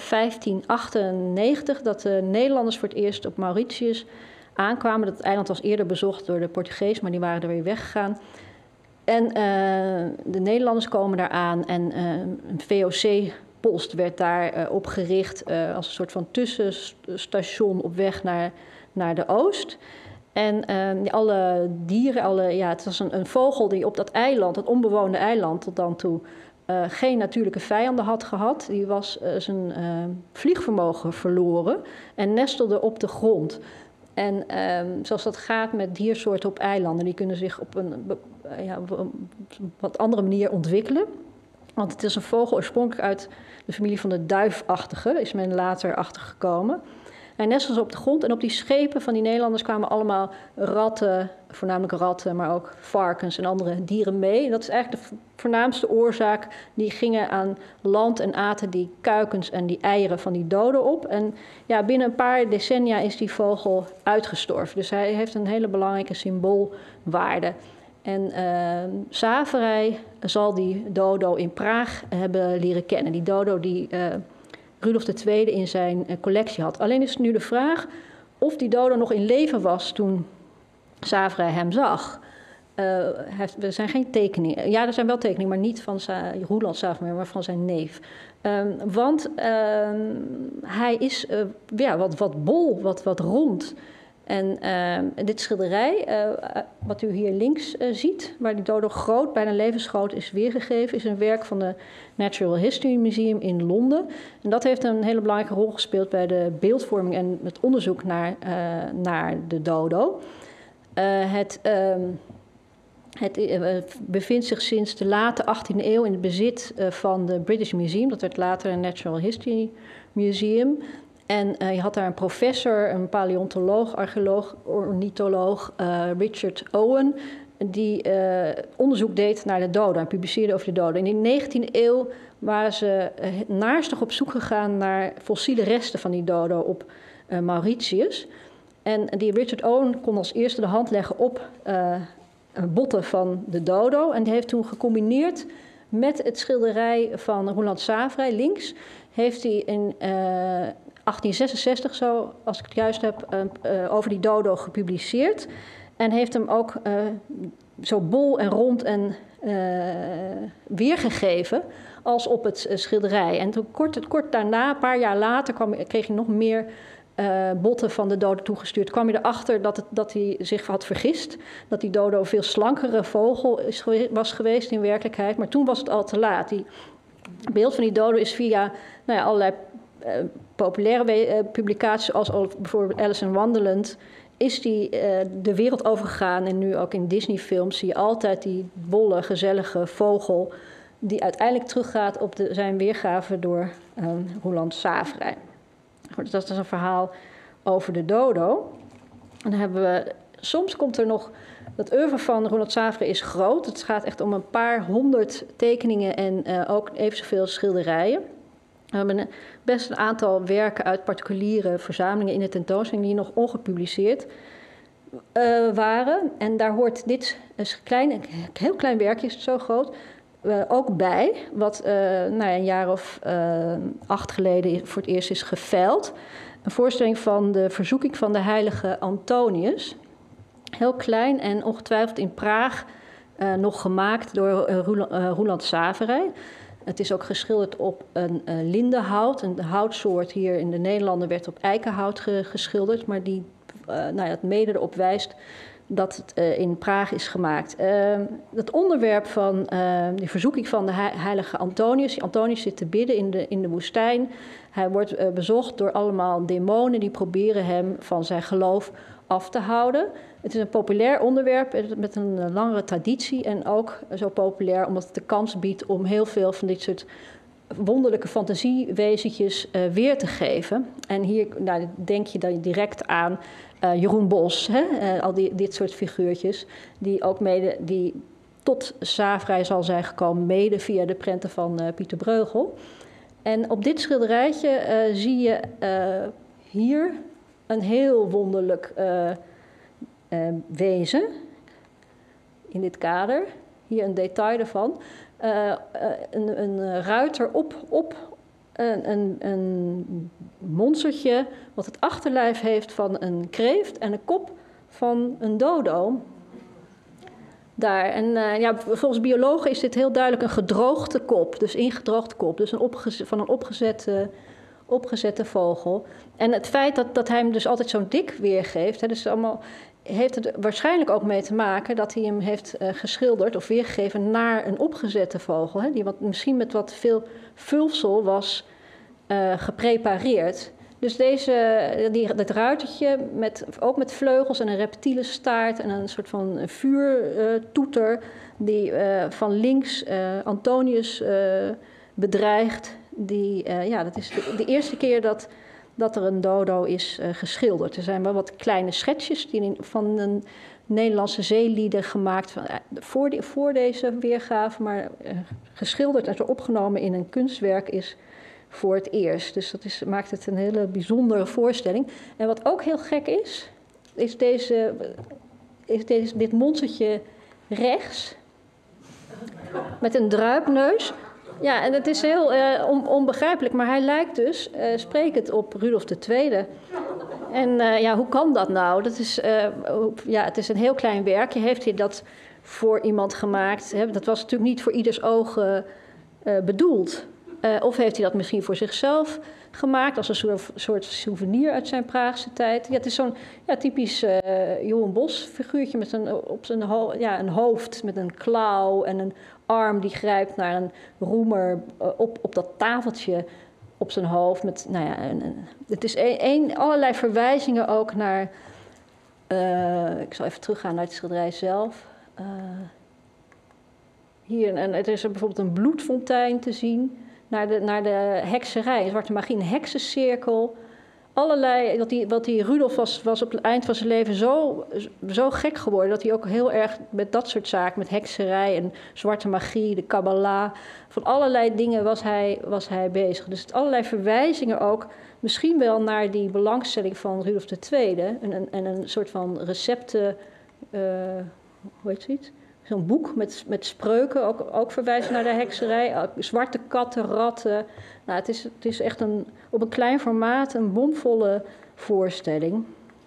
1598 dat de Nederlanders voor het eerst op Mauritius aankwamen. Dat eiland was eerder bezocht door de Portugezen, maar die waren er weer weggegaan. En de Nederlanders komen daar aan en een VOC-post werd daar opgericht als een soort van tussenstation op weg naar de oost. En alle dieren, het was een vogel die op dat eiland, dat onbewoonde eiland tot dan toe, geen natuurlijke vijanden had gehad. Die was zijn vliegvermogen verloren en nestelde op de grond. En zoals dat gaat met diersoorten op eilanden, die kunnen zich op een wat andere manier ontwikkelen. Want het is een vogel oorspronkelijk uit de familie van de duifachtige, is men later achtergekomen. Hij nestelde op de grond en op die schepen van die Nederlanders kwamen allemaal ratten, voornamelijk ratten, maar ook varkens en andere dieren mee. En dat is eigenlijk de voornaamste oorzaak. Die gingen aan land en aten die kuikens en die eieren van die doden op. En ja, binnen een paar decennia is die vogel uitgestorven. Dus hij heeft een hele belangrijke symboolwaarde. En Savrij zal die dodo in Praag hebben leren kennen. Die dodo die Rudolf II in zijn collectie had. Alleen is het nu de vraag of die dodo nog in leven was toen Savrij hem zag. Er zijn geen tekeningen. Ja, er zijn wel tekeningen, maar niet van Roeland Savrij, maar van zijn neef. Want hij is wat bol, wat rond. En dit schilderij, wat u hier links ziet, waar die dodo groot, bijna levensgroot is weergegeven, is een werk van de Natural History Museum in Londen. En dat heeft een hele belangrijke rol gespeeld bij de beeldvorming en het onderzoek naar de dodo. Het bevindt zich sinds de late 18e eeuw in het bezit van de British Museum. Dat werd later een Natural History Museum. En je had daar een professor, een paleontoloog, archeoloog, ornitholoog, Richard Owen, die onderzoek deed naar de dodo en publiceerde over de dodo. In de 19e eeuw waren ze naarstig op zoek gegaan naar fossiele resten van die dodo op Mauritius. En die Richard Owen kon als eerste de hand leggen op botten van de dodo. En die heeft toen gecombineerd met het schilderij van Roeland Savrij links, heeft hij in 1866, zo, als ik het juist heb, over die dodo gepubliceerd. En heeft hem ook zo bol en rond en weergegeven als op het schilderij. En toen kort daarna, een paar jaar later, kreeg hij nog meer botten van de dodo toegestuurd. Kwam je erachter dat hij zich had vergist. Dat die dodo een veel slankere vogel was geweest in werkelijkheid. Maar toen was het al te laat. Het beeld van die dodo is via allerlei populaire publicaties, zoals bijvoorbeeld Alice in Wonderland, is die de wereld overgegaan. En nu ook in Disney-films zie je altijd die bolle, gezellige vogel die uiteindelijk teruggaat op zijn weergave door Roeland Savrij. Goed, dat is een verhaal over de dodo. En dan hebben we, soms komt er nog, dat oeuvre van Roeland Savrij is groot. Het gaat echt om een paar honderd tekeningen en ook even zoveel schilderijen. We hebben best een aantal werken uit particuliere verzamelingen in de tentoonstelling die nog ongepubliceerd waren. En daar hoort dit een heel klein werkje, is het zo groot, ook bij. Wat een jaar of 8 geleden voor het eerst is geveild. Een voorstelling van de verzoeking van de heilige Antonius. Heel klein en ongetwijfeld in Praag nog gemaakt door Roeland Savrij. Het is ook geschilderd op een lindenhout. Een houtsoort hier in de Nederlanden werd op eikenhout geschilderd. Maar die het mede erop wijst dat het in Praag is gemaakt. Het onderwerp van de verzoeking van de heilige Antonius. Antonius zit te bidden in de woestijn. Hij wordt bezocht door allemaal demonen die proberen hem van zijn geloof af te houden. Het is een populair onderwerp met een langere traditie en ook zo populair omdat het de kans biedt om heel veel van dit soort wonderlijke fantasiewezentjes weer te geven. En hier denk je dan direct aan Jeroen Bos, al dit soort figuurtjes, die tot Savrij zal zijn gekomen, mede via de prenten van Pieter Bruegel. En op dit schilderijtje zie je hier een heel wonderlijk wezen in dit kader. Hier een detail ervan. Een ruiter op een monstertje wat het achterlijf heeft van een kreeft en een kop van een dodo. Daar. En volgens biologen is dit heel duidelijk een gedroogde kop, dus ingedroogde kop, dus van een opgezette vogel. En het feit dat hij hem dus altijd zo'n dik weergeeft, dus allemaal, heeft het waarschijnlijk ook mee te maken dat hij hem heeft geschilderd of weergegeven naar een opgezette vogel, die misschien met wat veel vulsel was geprepareerd. Dus dat ruitertje, ook met vleugels en een reptiele staart en een soort van vuurtoeter, die van links Antonius bedreigt. Dat is de eerste keer dat er een dodo is geschilderd. Er zijn wel wat kleine schetsjes van een Nederlandse zeelieden gemaakt voor deze weergave, maar geschilderd en zo opgenomen in een kunstwerk is voor het eerst. Dus dat maakt het een hele bijzondere voorstelling. En wat ook heel gek is dit monstertje rechts met een druipneus. Ja, en het is heel onbegrijpelijk, maar hij lijkt dus sprekend op Rudolf II. En ja, hoe kan dat nou? Dat is, ja, het is een heel klein werkje. Heeft hij dat voor iemand gemaakt? Hè? Dat was natuurlijk niet voor ieders ogen bedoeld. Of heeft hij dat misschien voor zichzelf gemaakt als een soort souvenir uit zijn Praagse tijd? Ja, het is zo'n typisch Johan Bos figuurtje met een hoofd met een klauw en een arm die grijpt naar een roemer op dat tafeltje op zijn hoofd. Met, nou ja, het is allerlei verwijzingen ook naar... ik zal even teruggaan naar het schilderij zelf. Hier, er is er bijvoorbeeld een bloedfontein te zien naar de hekserij. Een zwarte magie, een heksencirkel. Allerlei, wat die Rudolf was op het eind van zijn leven zo gek geworden... dat hij ook heel erg met dat soort zaken, met hekserij en zwarte magie, de Kabbalah... van allerlei dingen was hij bezig. Dus allerlei verwijzingen ook, misschien wel naar die belangstelling van Rudolf II... en een soort van recepten, hoe heet het? Zo'n boek met spreuken, ook verwijzen naar de hekserij. Zwarte katten, ratten. Nou, het is echt op een klein formaat een bomvolle voorstelling.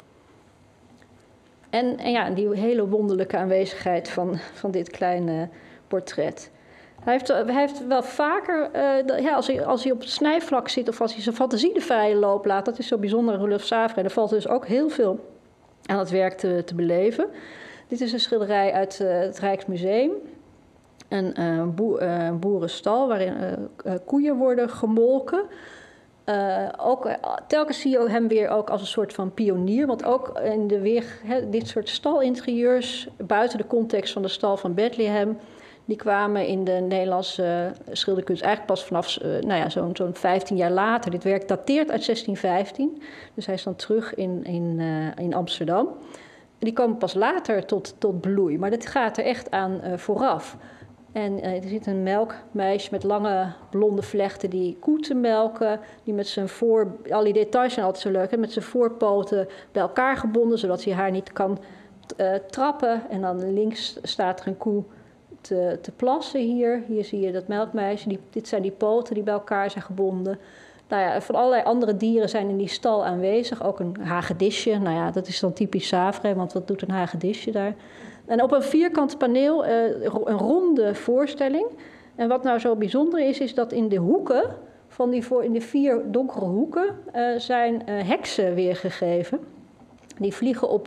En ja, die hele wonderlijke aanwezigheid van dit kleine portret. Hij heeft wel vaker, als hij op het snijvlak zit... of als hij zijn fantasie de vrije loop laat... dat is zo bijzonder aan Rudolf Saverij. Er valt dus ook heel veel aan het werk te beleven... Dit is een schilderij uit het Rijksmuseum. Een boerenstal waarin koeien worden gemolken. Telkens zie je hem weer ook als een soort van pionier. Want ook in dit soort stalinterieurs, buiten de context van de stal van Bethlehem... die kwamen in de Nederlandse schilderkunst eigenlijk pas vanaf zo'n 15 jaar later. Dit werk dateert uit 1615, dus hij is dan terug in Amsterdam... Die komen pas later tot bloei, maar dat gaat er echt aan vooraf. En er zit een melkmeisje met lange blonde vlechten die koe te melken. Die met zijn al die details zijn altijd zo leuk, hè, met zijn voorpoten bij elkaar gebonden, zodat hij haar niet kan trappen. En dan links staat er een koe te plassen hier. Hier zie je dat melkmeisje. Dit zijn die poten die bij elkaar zijn gebonden. Nou ja, van allerlei andere dieren zijn in die stal aanwezig. Ook een hagedisje. Nou ja, dat is dan typisch Saverij, want wat doet een hagedisje daar? En op een vierkant paneel een ronde voorstelling. En wat nou zo bijzonder is dat in de hoeken, in de 4 donkere hoeken, zijn heksen weergegeven. Die vliegen op...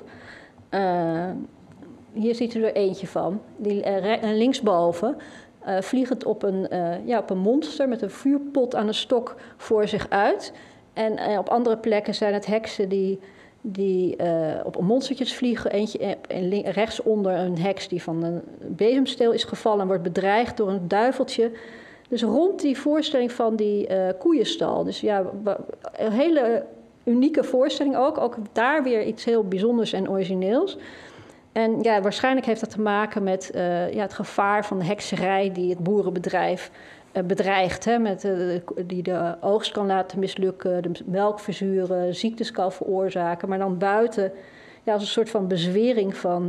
hier ziet u er eentje van. Linksboven... vliegend op een monster met een vuurpot aan een stok voor zich uit. En op andere plekken zijn het heksen die op monstertjes vliegen. Eentje rechtsonder een heks die van een bezemsteel is gevallen en wordt bedreigd door een duiveltje. Dus rond die voorstelling van die koeienstal. Dus ja, een hele unieke voorstelling ook. Ook daar weer iets heel bijzonders en origineels. En ja, waarschijnlijk heeft dat te maken met het gevaar van de hekserij die het boerenbedrijf bedreigt. Hè, die de oogst kan laten mislukken, de melk verzuren, ziektes kan veroorzaken. Maar dan buiten, als een soort van bezwering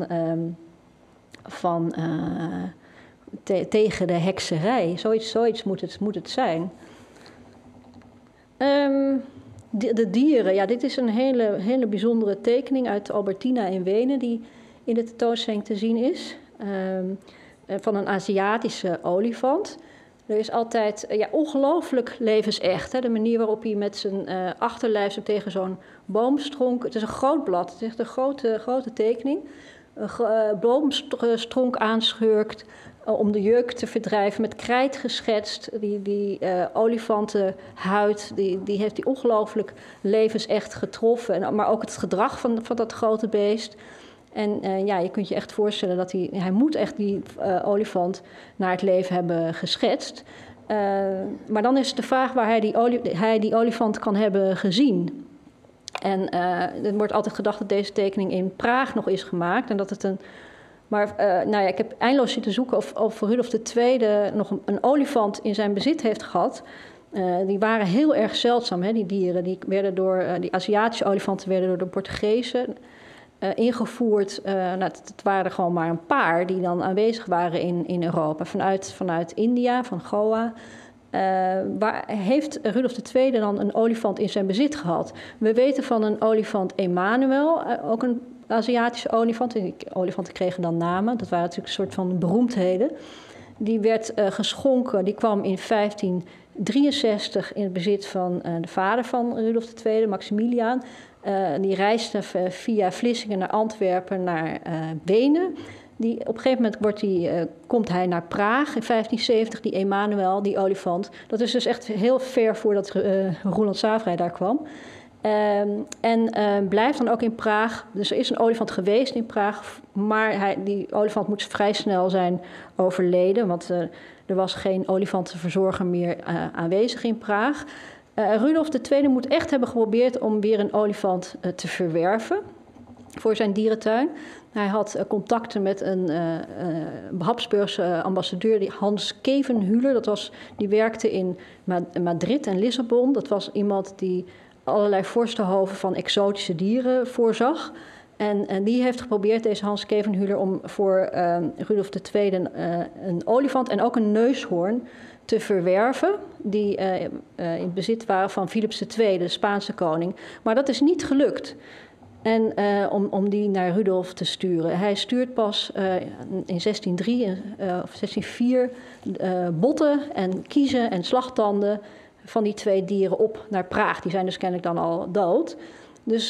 tegen de hekserij. Zoiets moet het zijn. De dieren, ja, dit is een hele bijzondere tekening uit Albertina in Wenen... die in de tentoonstelling te zien is, van een Aziatische olifant. Er is altijd ongelooflijk levensecht. Hè? De manier waarop hij met zijn achterlijf zo tegen zo'n boomstronk... Het is een groot blad, het is echt een grote tekening. Een boomstronk aanschurkt om de jeuk te verdrijven, met krijt geschetst. Die olifantenhuid, die heeft hij ongelooflijk levensecht getroffen. Maar ook het gedrag van dat grote beest... En je kunt je echt voorstellen dat hij moet echt die olifant naar het leven hebben geschetst. Maar dan is de vraag waar hij die olifant kan hebben gezien. En er wordt altijd gedacht dat deze tekening in Praag nog is gemaakt. En dat het ik heb eindeloos zitten zoeken of Rudolf II nog een olifant in zijn bezit heeft gehad. Die waren heel erg zeldzaam, hè, die dieren. Die Aziatische olifanten werden door de Portugezen... ingevoerd. Het waren er gewoon maar een paar die dan aanwezig waren in Europa. Vanuit India, van Goa. heeft Rudolf II dan een olifant in zijn bezit gehad? We weten van een olifant Emanuel, ook een Aziatische olifant. Die olifanten kregen dan namen, dat waren natuurlijk een soort van beroemdheden. Die werd geschonken, die kwam in 1563 in het bezit van de vader van Rudolf II, Maximiliaan. Die reisde via Vlissingen naar Antwerpen naar Wenen. Op een gegeven moment komt hij naar Praag in 1570, die Emanuel, die olifant. Dat is dus echt heel ver voordat Roeland Saverij daar kwam. Blijft dan ook in Praag. Dus er is een olifant geweest in Praag, maar die olifant moet vrij snel zijn overleden, want er was geen olifantenverzorger meer aanwezig in Praag. Rudolf II moet echt hebben geprobeerd om weer een olifant te verwerven voor zijn dierentuin. Hij had contacten met een Habsburgse ambassadeur, die Hans Kevenhuller. Die werkte in Madrid en Lissabon. Dat was iemand die allerlei vorstenhoven van exotische dieren voorzag. En die heeft geprobeerd, deze Hans Kevenhuller, om voor Rudolf II een olifant en ook een neushoorn te verwerven, die in bezit waren van Philips II, de Spaanse koning. Maar dat is niet gelukt. En om die naar Rudolf te sturen. Hij stuurt pas in 1603 of 1604 botten en kiezen en slagtanden van die twee dieren op naar Praag. Die zijn dus kennelijk dan al dood. Dus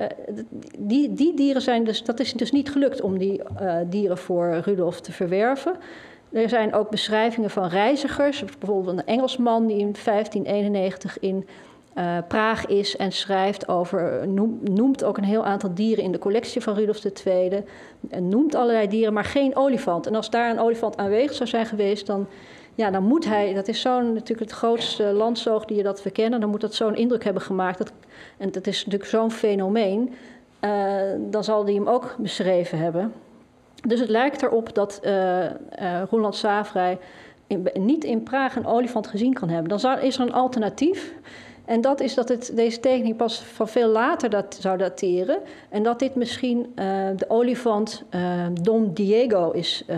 die dieren zijn dus, dat is dus niet gelukt om die dieren voor Rudolf te verwerven. Er zijn ook beschrijvingen van reizigers. Bijvoorbeeld een Engelsman die in 1591 in Praag is en schrijft over, noemt ook een heel aantal dieren in de collectie van Rudolf II. En noemt allerlei dieren, maar geen olifant. En als daar een olifant aanwezig zou zijn geweest, dan moet hij, dat is natuurlijk het grootste landzoogdier dat we kennen, dan moet dat zo'n indruk hebben gemaakt. En dat is natuurlijk zo'n fenomeen. Dan zal hij hem ook beschreven hebben. Dus het lijkt erop dat Roeland Saverij niet in Praag een olifant gezien kan hebben. Dan is er een alternatief. En dat is dat deze tekening pas van veel later zou dateren. En dat dit misschien de olifant Don Diego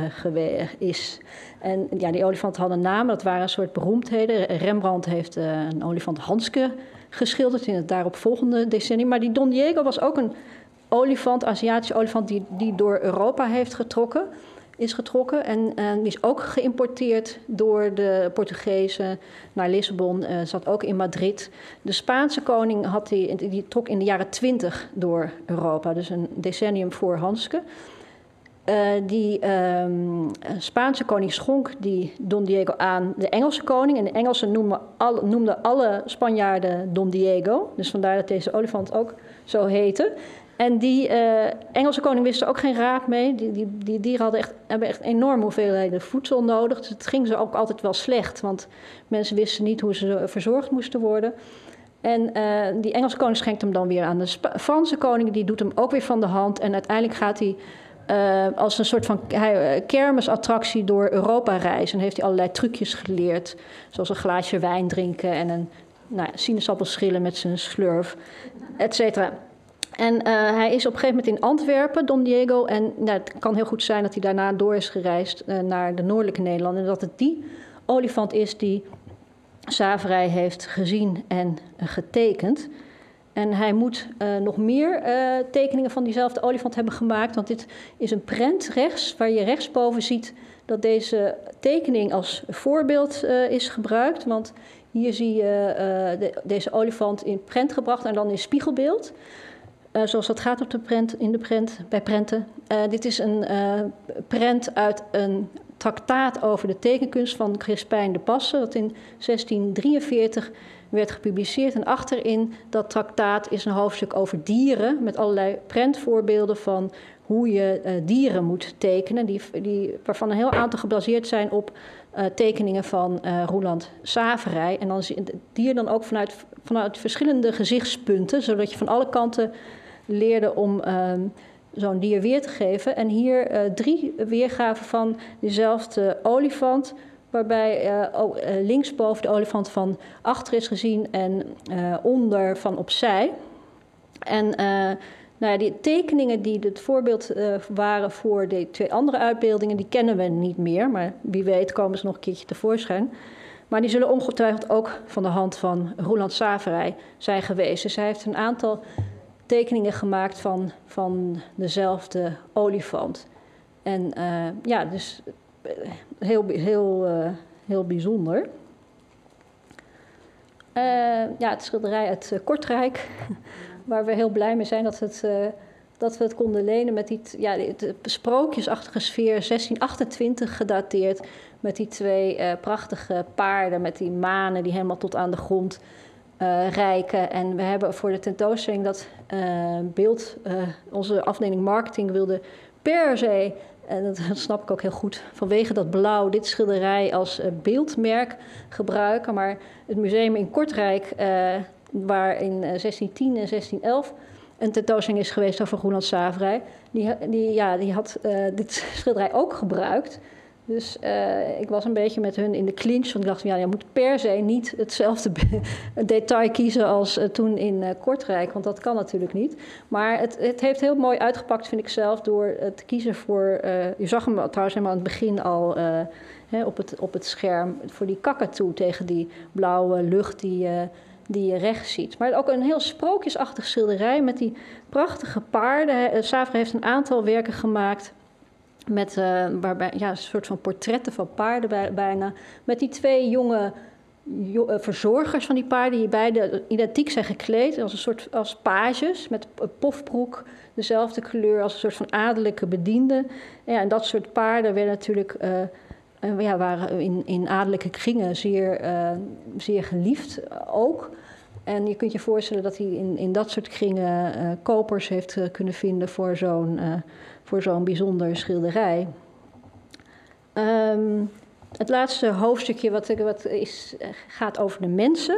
is. En ja, die olifanten hadden namen, dat waren een soort beroemdheden. Rembrandt heeft een olifant Hanske geschilderd in het daaropvolgende decennium. Maar die Don Diego was ook een olifant, Aziatische olifant, die door Europa is getrokken. En die is ook geïmporteerd door de Portugezen naar Lissabon. Zat ook in Madrid. De Spaanse koning die trok in de jaren 20 door Europa. Dus een decennium voor Hanske. Die Spaanse koning schonk die Don Diego aan de Engelse koning. En de Engelsen noemden alle Spanjaarden Don Diego. Dus vandaar dat deze olifant ook zo heette. En die Engelse koning wist er ook geen raad mee. Die dieren hebben echt enorme hoeveelheden voedsel nodig. Dus het ging ze ook altijd wel slecht. Want mensen wisten niet hoe ze verzorgd moesten worden. En die Engelse koning schenkt hem dan weer aan de Franse koning. Die doet hem ook weer van de hand. En uiteindelijk gaat hij als een soort van kermisattractie door Europa reizen. En heeft hij allerlei trucjes geleerd. Zoals een glaasje wijn drinken en een sinaasappel schillen met zijn slurf, et cetera. En hij is op een gegeven moment in Antwerpen, Don Diego. En het kan heel goed zijn dat hij daarna door is gereisd naar de noordelijke Nederlanden. En dat het die olifant is die Saverij heeft gezien en getekend. En hij moet nog meer tekeningen van diezelfde olifant hebben gemaakt. Want dit is een prent rechts, waar je rechtsboven ziet dat deze tekening als voorbeeld is gebruikt. Want hier zie je deze olifant in prent gebracht en dan in spiegelbeeld. Zoals dat gaat bij prenten. Dit is een prent uit een traktaat over de tekenkunst van Crispijn de Passe, dat in 1643 werd gepubliceerd. En achterin dat traktaat is een hoofdstuk over dieren, met allerlei prentvoorbeelden van hoe je dieren moet tekenen, waarvan een heel aantal gebaseerd zijn op tekeningen van Roeland Saverij. En dan zie je het dier dan ook vanuit verschillende gezichtspunten, zodat je van alle kanten leerde om zo'n dier weer te geven. En hier 3 weergaven van dezelfde olifant, waarbij linksboven de olifant van achter is gezien en onder van opzij. En die tekeningen die het voorbeeld waren voor de 2 andere uitbeeldingen, die kennen we niet meer, maar wie weet komen ze nog een keertje tevoorschijn. Maar die zullen ongetwijfeld ook van de hand van Roeland Saverij zijn geweest. Dus hij heeft een aantal tekeningen gemaakt van dezelfde olifant. En ja, dus heel bijzonder. Ja, het schilderij uit Kortrijk, waar we heel blij mee zijn dat we het konden lenen met de sprookjesachtige sfeer, 1628 gedateerd, met die twee prachtige paarden, met die manen die helemaal tot aan de grond reiken. En we hebben voor de tentoonstelling dat beeld, onze afdeling marketing wilde per se, en dat snap ik ook heel goed, vanwege dat blauw dit schilderij als beeldmerk gebruiken. Maar het museum in Kortrijk, waar in 1610 en 1611 een tentoonstelling is geweest over Roeland Saverij, die had dit schilderij ook gebruikt. Dus ik was een beetje met hun in de clinch, want ik dacht, ja, je moet per se niet hetzelfde detail kiezen als toen in Kortrijk, want dat kan natuurlijk niet. Maar het heeft heel mooi uitgepakt, vind ik zelf, door te kiezen voor, je zag hem trouwens helemaal aan het begin al op het scherm, voor die kakatoe tegen die blauwe lucht die je rechts ziet. Maar ook een heel sprookjesachtig schilderij met die prachtige paarden. Saverij heeft een aantal werken gemaakt waarbij een soort van portretten van paarden bijna. Met die twee jonge verzorgers van die paarden, die beide identiek zijn gekleed als pages, met een pofbroek, dezelfde kleur als een soort van adellijke bedienden. Ja, en dat soort paarden werden natuurlijk waren in adellijke kringen zeer geliefd ook. En je kunt je voorstellen dat hij in dat soort kringen kopers heeft kunnen vinden voor zo'n bijzonder schilderij. Het laatste hoofdstukje gaat over de mensen.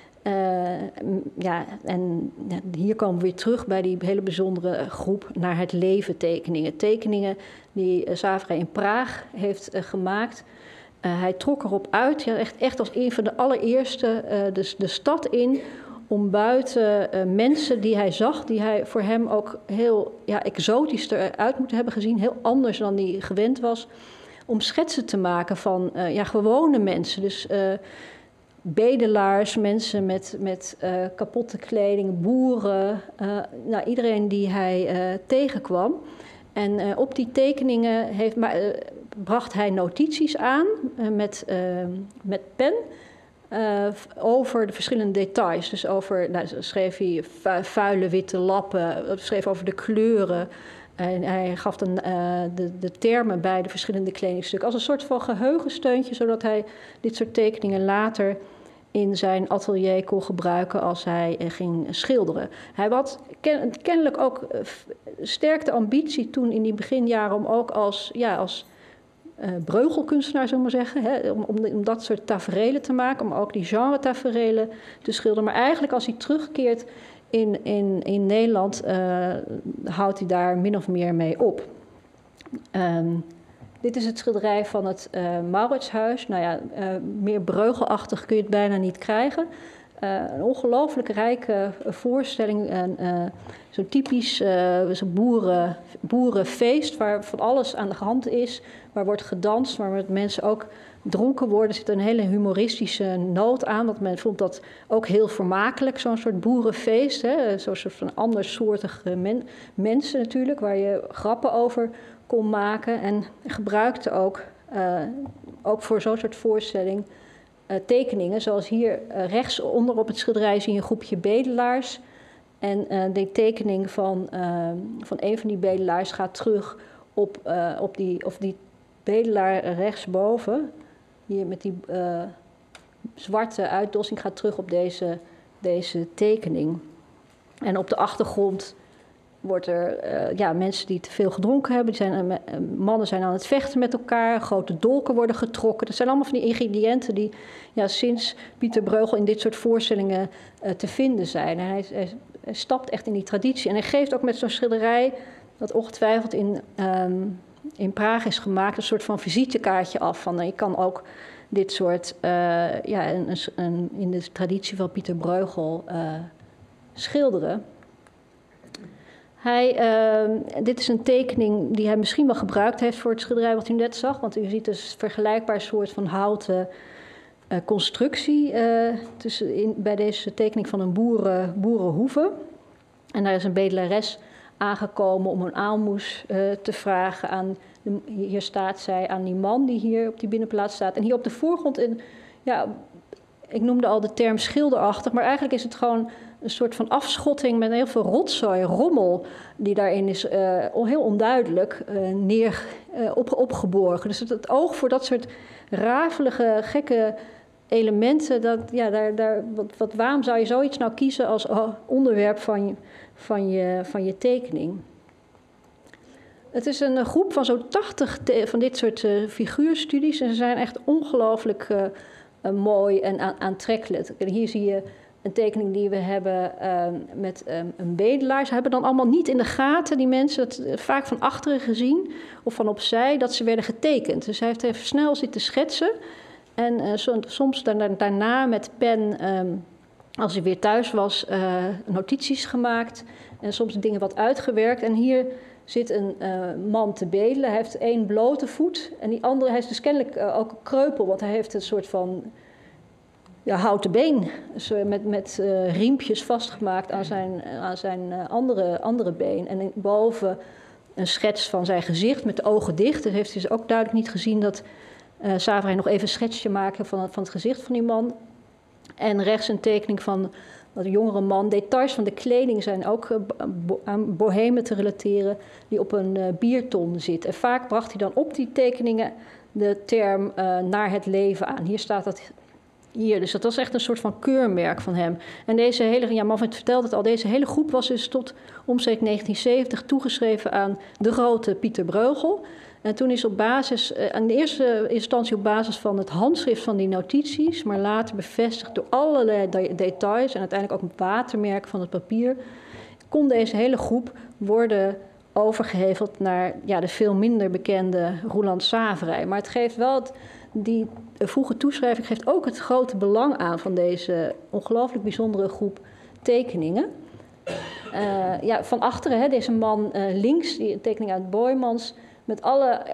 En hier komen we weer terug bij die hele bijzondere groep naar het leven tekeningen. Tekeningen die Saverij in Praag heeft gemaakt. Hij trok erop uit, echt als een van de allereerste de stad in, om buiten mensen die hij zag, die hij voor hem ook heel exotisch eruit moet hebben gezien, heel anders dan hij gewend was, om schetsen te maken van gewone mensen. Dus bedelaars, mensen met kapotte kleding, boeren, iedereen die hij tegenkwam. En op die tekeningen bracht hij notities aan met pen over de verschillende details. Dus schreef hij vuile witte lappen, schreef over de kleuren. En hij gaf de termen bij de verschillende kledingstukken als een soort van geheugensteuntje, zodat hij dit soort tekeningen later in zijn atelier kon gebruiken als hij ging schilderen. Hij had kennelijk ook sterk de ambitie toen in die beginjaren om ook als breugelkunstenaar, zullen we maar zeggen, om dat soort taferelen te maken, om ook die genre taferelen te schilderen. Maar eigenlijk als hij terugkeert in Nederland, houdt hij daar min of meer mee op. Dit is het schilderij van het Mauritshuis. Meer breugelachtig kun je het bijna niet krijgen. Een ongelooflijk rijke voorstelling. Zo'n typisch boerenfeest waar van alles aan de hand is. Waar wordt gedanst, waar met mensen ook dronken worden. Er zit een hele humoristische noot aan. Want men vond dat ook heel vermakelijk, zo'n soort boerenfeest. Zo'n soort van andersoortige mensen natuurlijk, waar je grappen over kon maken. En gebruikte ook voor zo'n soort voorstelling tekeningen. Zoals hier rechtsonder op het schilderij zie je een groepje bedelaars. En de tekening van een van die bedelaars gaat terug op die bedelaar rechtsboven. Hier met die zwarte uitdossing gaat terug op deze tekening. En op de achtergrond wordt er mensen die te veel gedronken hebben. Mannen zijn aan het vechten met elkaar. Grote dolken worden getrokken. Dat zijn allemaal van die ingrediënten die sinds Pieter Bruegel in dit soort voorstellingen te vinden zijn. En hij stapt echt in die traditie. En hij geeft ook met zo'n schilderij, dat ongetwijfeld in Praag is gemaakt, een soort van visitekaartje af. Van je kan ook dit soort, in de traditie van Pieter Bruegel schilderen. Dit is een tekening die hij misschien wel gebruikt heeft voor het schilderij wat u net zag. Want u ziet dus een vergelijkbaar soort van houten constructie bij deze tekening van een boerenhoeve. En daar is een bedelares aangekomen om een aalmoes te vragen hier staat zij, aan die man die hier op die binnenplaats staat. En hier op de voorgrond, ik noemde al de term schilderachtig, maar eigenlijk is het gewoon een soort van afschotting met heel veel rotzooi, rommel, die daarin is heel onduidelijk opgeborgen. Dus het oog voor dat soort rafelige, gekke elementen, waarom zou je zoiets nou kiezen als onderwerp van je tekening? Het is een groep van zo'n 80 van dit soort figuurstudies en ze zijn echt ongelooflijk mooi en aantrekkelijk. En hier zie je een tekening die we hebben met een bedelaar. Ze hebben dan allemaal niet in de gaten, die mensen, vaak van achteren gezien of van opzij, dat ze werden getekend. Dus hij heeft even snel zitten schetsen en soms daarna met pen, als hij weer thuis was, notities gemaakt en soms dingen wat uitgewerkt. En hier zit een man te bedelen. Hij heeft 1 blote voet en die andere, hij is dus kennelijk ook een kreupel, want hij heeft een soort van houten been, dus met riempjes vastgemaakt aan zijn andere been. En boven een schets van zijn gezicht met de ogen dicht. Dat heeft hij dus ook duidelijk niet gezien dat Saverij nog even een schetsje maakte van het gezicht van die man. En rechts een tekening van een jongere man. Details van de kleding zijn ook aan bohemen te relateren, die op een bierton zit. En vaak bracht hij dan op die tekeningen de term naar het leven aan. Hier staat dat hier, dus dat was echt een soort van keurmerk van hem. En deze hele, Manfred vertelde het al, deze hele groep was dus tot omstreeks 1970 toegeschreven aan de grote Pieter Bruegel. En toen is op basis, in de eerste instantie op basis van het handschrift van die notities, maar later bevestigd door allerlei details en uiteindelijk ook een watermerk van het papier, kon deze hele groep worden overgeheveld naar de veel minder bekende Roeland Saverij. Maar het geeft wel die vroege toeschrijving geeft ook het grote belang aan van deze ongelooflijk bijzondere groep tekeningen. Van achteren, deze man links, die tekening uit Boijmans, met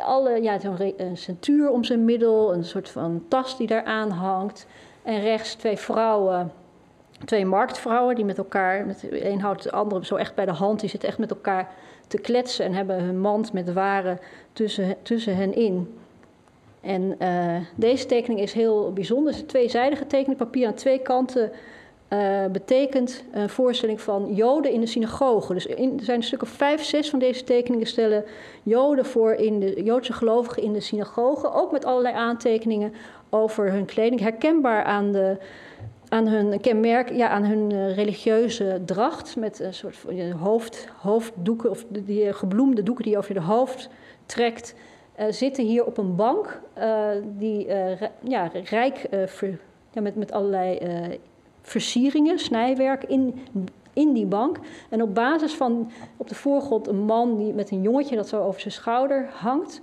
een centuur om zijn middel, een soort van tas die daaraan hangt. En rechts 2 vrouwen, 2 marktvrouwen die met elkaar, de een houdt de andere zo echt bij de hand, die zitten echt met elkaar te kletsen en hebben hun mand met waren tussen hen in. En deze tekening is heel bijzonder. Het is een 2-zijdige tekening, papier aan 2 kanten, betekent een voorstelling van Joden in de synagoge. Dus er zijn een stuk of 5, 6 van deze tekeningen stellen Joden voor in de Joodse gelovigen in de synagoge, ook met allerlei aantekeningen over hun kleding, herkenbaar aan hun kenmerk, aan hun religieuze dracht, met een soort van hoofddoeken of die gebloemde doeken die je over je hoofd trekt. Zitten hier op een bank die rijk met allerlei versieringen, snijwerk in die bank. En op basis van op de voorgrond een man die met een jongetje dat zo over zijn schouder hangt.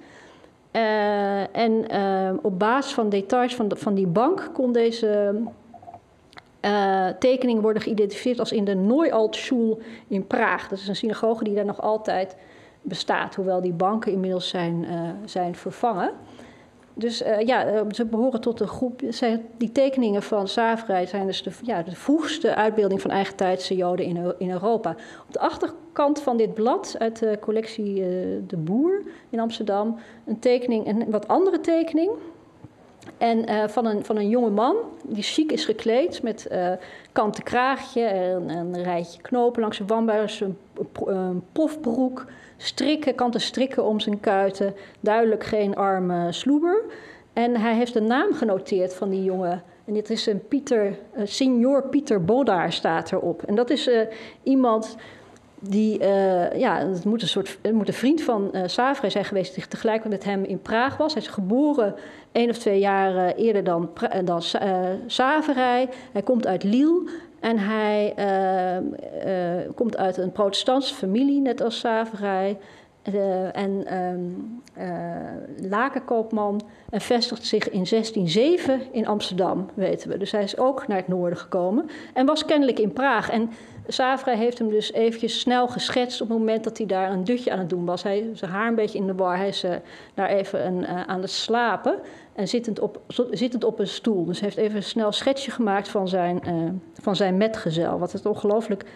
Op basis van details van die bank kon deze tekening worden geïdentificeerd als in de Neualtschule in Praag. Dat is een synagoge die daar nog altijd bestaat, hoewel die banken inmiddels zijn vervangen. Dus ze behoren tot de groep. Die tekeningen van Saverij zijn dus de vroegste uitbeelding van eigentijdse Joden in Europa. Op de achterkant van dit blad uit de collectie De Boer in Amsterdam een wat andere tekening. En van een jonge man die chic is gekleed met kanten kraagje en een rijtje knopen langs zijn wambuis, een pofbroek, kanten strikken om zijn kuiten, duidelijk geen arme sloeber. En hij heeft de naam genoteerd van die jongen. En dit is een Signor Pieter Bodaar staat erop. En dat is iemand die, het moet een vriend van Saverij zijn geweest, die tegelijk met hem in Praag was. Hij is geboren 1 of 2 jaar eerder dan Saverij. Hij komt uit Lille en hij komt uit een protestantse familie, net als Saverij. lakenkoopman en vestigt zich in 1607 in Amsterdam, weten we. Dus hij is ook naar het noorden gekomen en was kennelijk in Praag. En Savray heeft hem dus eventjes snel geschetst op het moment dat hij daar een dutje aan het doen was. Hij zijn haar een beetje in de war, hij is daar even aan het slapen en zittend op een stoel. Dus hij heeft even een snel schetsje gemaakt van zijn metgezel, wat het ongelooflijk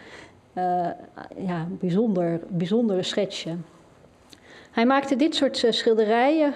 bijzonder schetsje. Hij maakte dit soort schilderijen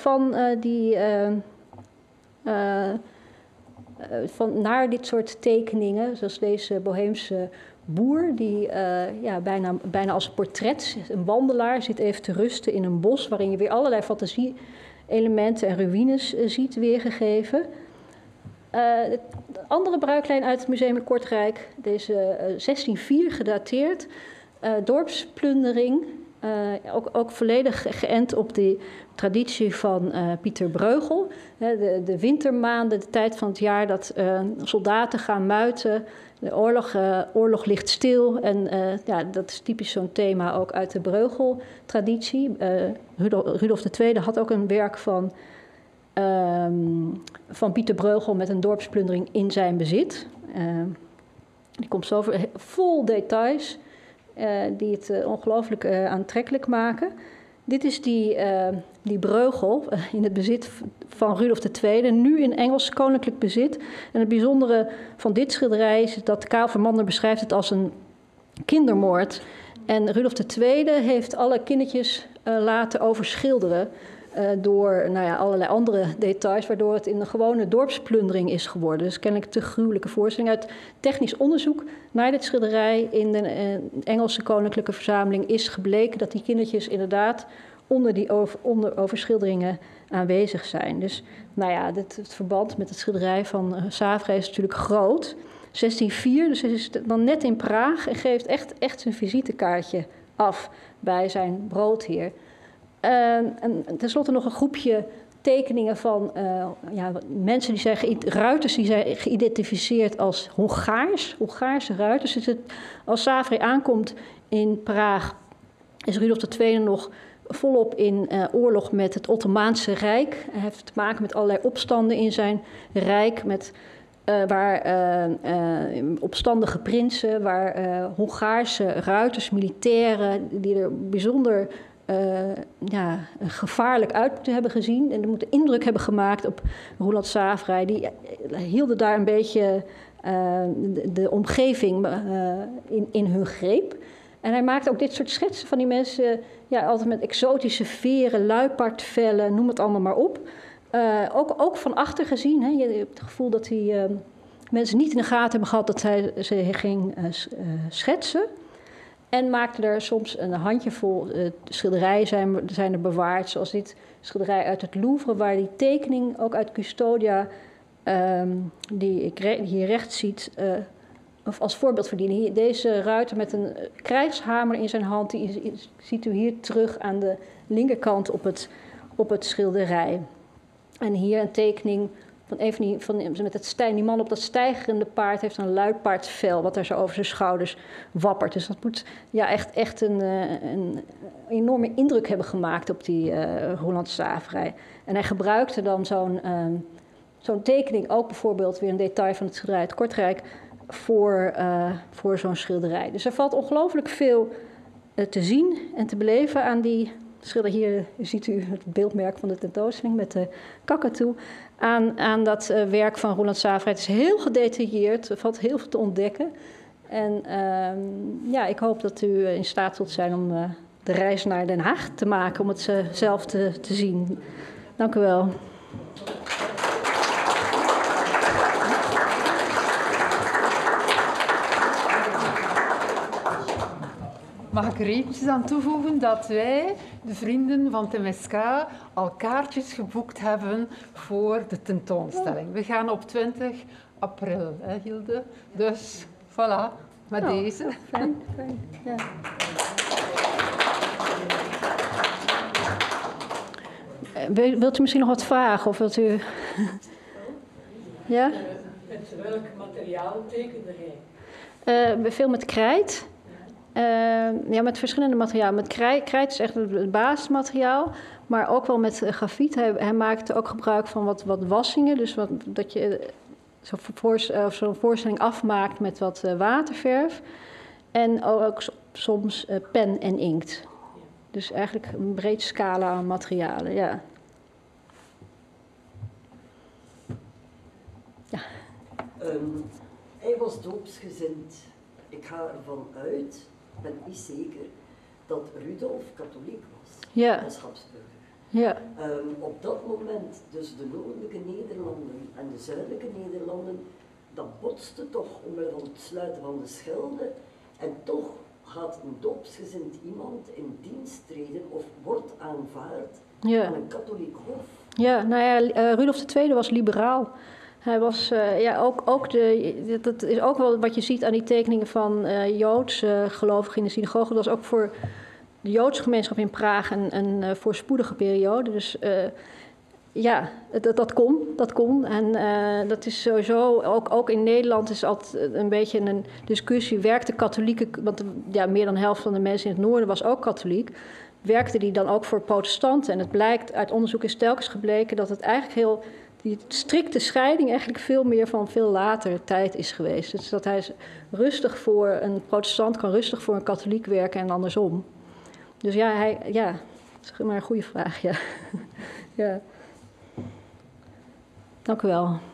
naar dit soort tekeningen, zoals deze Boheemse boer, die bijna als een portret, een wandelaar, zit even te rusten in een bos, waarin je weer allerlei fantasie-elementen en ruïnes ziet weergegeven. De andere bruiklijn uit het museum in Kortrijk, deze 1604 gedateerd, dorpsplundering, ook volledig geënt op de traditie van Pieter Bruegel. De wintermaanden, de tijd van het jaar dat soldaten gaan muiten, de oorlog ligt stil en dat is typisch zo'n thema ook uit de Bruegel-traditie. Rudolf II had ook een werk van Pieter Bruegel met een dorpsplundering in zijn bezit. Die komt zo vol details die het ongelooflijk aantrekkelijk maken. Dit is die Bruegel in het bezit van Rudolf II, nu in Engels koninklijk bezit. En het bijzondere van dit schilderij is dat Karel Vermander beschrijft het als een kindermoord. En Rudolf II heeft alle kindertjes laten overschilderen door allerlei andere details, waardoor het in een gewone dorpsplundering is geworden. Dus kennelijk te gruwelijke voorstelling. Uit technisch onderzoek naar dit schilderij in de Engelse Koninklijke Verzameling is gebleken dat die kindertjes inderdaad onder die overschilderingen aanwezig zijn. Dus het verband met het schilderij van Savray is natuurlijk groot. 1604, dus hij is dan net in Praag en geeft echt zijn visitekaartje af bij zijn broodheer. En tenslotte nog een groepje tekeningen van mensen die zijn ruiters die zijn geïdentificeerd als Hongaarse ruiters. Dus als Savray aankomt in Praag, is Rudolf II nog volop in oorlog met het Ottomaanse Rijk. Hij heeft te maken met allerlei opstanden in zijn rijk, waar opstandige prinsen, waar Hongaarse ruiters, militairen, die er bijzonder gevaarlijk uit moeten hebben gezien en die moeten indruk hebben gemaakt op Roeland Savray. Die hielden daar een beetje de omgeving in hun greep. En hij maakte ook dit soort schetsen van die mensen, altijd met exotische veren, luipaardvellen, noem het allemaal maar op. Ook van achter gezien. Hè. Je hebt het gevoel dat die mensen niet in de gaten hebben gehad dat ze ging schetsen. En maakte er soms een handjevol schilderijen zijn er bewaard. Zoals dit schilderij uit het Louvre, waar die tekening ook uit Custodia, die ik hier rechts ziet, of als voorbeeld verdienen. Deze ruiter met een krijgshamer in zijn hand, die ziet u hier terug aan de linkerkant op het schilderij. En hier een tekening met die man op dat steigerende paard heeft een luipaardvel wat daar zo over zijn schouders wappert. Dus dat moet echt een enorme indruk hebben gemaakt op die Roeland Savray. En hij gebruikte dan zo'n tekening, ook bijvoorbeeld weer een detail van het schilderij uit Kortrijk, voor zo'n schilderij. Dus er valt ongelooflijk veel te zien en te beleven aan die schilder. Hier ziet u het beeldmerk van de tentoonstelling met de kakatoe. Aan dat werk van Roeland Savray. Het is heel gedetailleerd, er valt heel veel te ontdekken. En ik hoop dat u in staat zult zijn om de reis naar Den Haag te maken, om het zelf te zien. Dank u wel. Mag ik er eventjes aan toevoegen dat wij, de vrienden van TMSK, al kaartjes geboekt hebben voor de tentoonstelling. We gaan op 20 april, hè Hilde? Dus voilà, met deze. Fijn, ja. Wilt u misschien nog wat vragen? Of wilt u... Ja? Met welk materiaal tekende hij? Veel met krijt. Ja, met verschillende materialen. Met krijt is echt het basismateriaal, maar ook wel met grafiet. Hij maakte ook gebruik van wat wassingen, dus dat je zo'n voorstelling afmaakt met wat waterverf. En ook soms pen en inkt. Dus eigenlijk een breed scala aan materialen, ja. Hij was doopsgezind. Ik ga ervan uit, ik ben niet zeker, dat Rudolf katholiek was als Habsburger. Ja. Op dat moment, dus de noordelijke Nederlanden en de zuidelijke Nederlanden, dat botste toch omwille van het sluiten van de Schelde. En toch gaat een doopsgezind iemand in dienst treden of wordt aanvaard aan een katholiek hof. Ja, nou ja, Rudolf II was liberaal. Hij was, dat is ook wel wat je ziet aan die tekeningen van Joods gelovigen in de synagoge. Dat was ook voor de Joodse gemeenschap in Praag een voorspoedige periode. Dus dat kon. En dat is sowieso, ook in Nederland is altijd een beetje een discussie. Werkte katholieken, want meer dan de helft van de mensen in het noorden was ook katholiek. Werkte die dan ook voor protestanten? En het blijkt, uit onderzoek is telkens gebleken dat het eigenlijk die strikte scheiding eigenlijk veel meer van veel later tijd is geweest. Dus dat hij rustig voor een protestant kan rustig voor een katholiek werken en andersom. Dus dat is maar een goede vraag, ja. Ja. Dank u wel.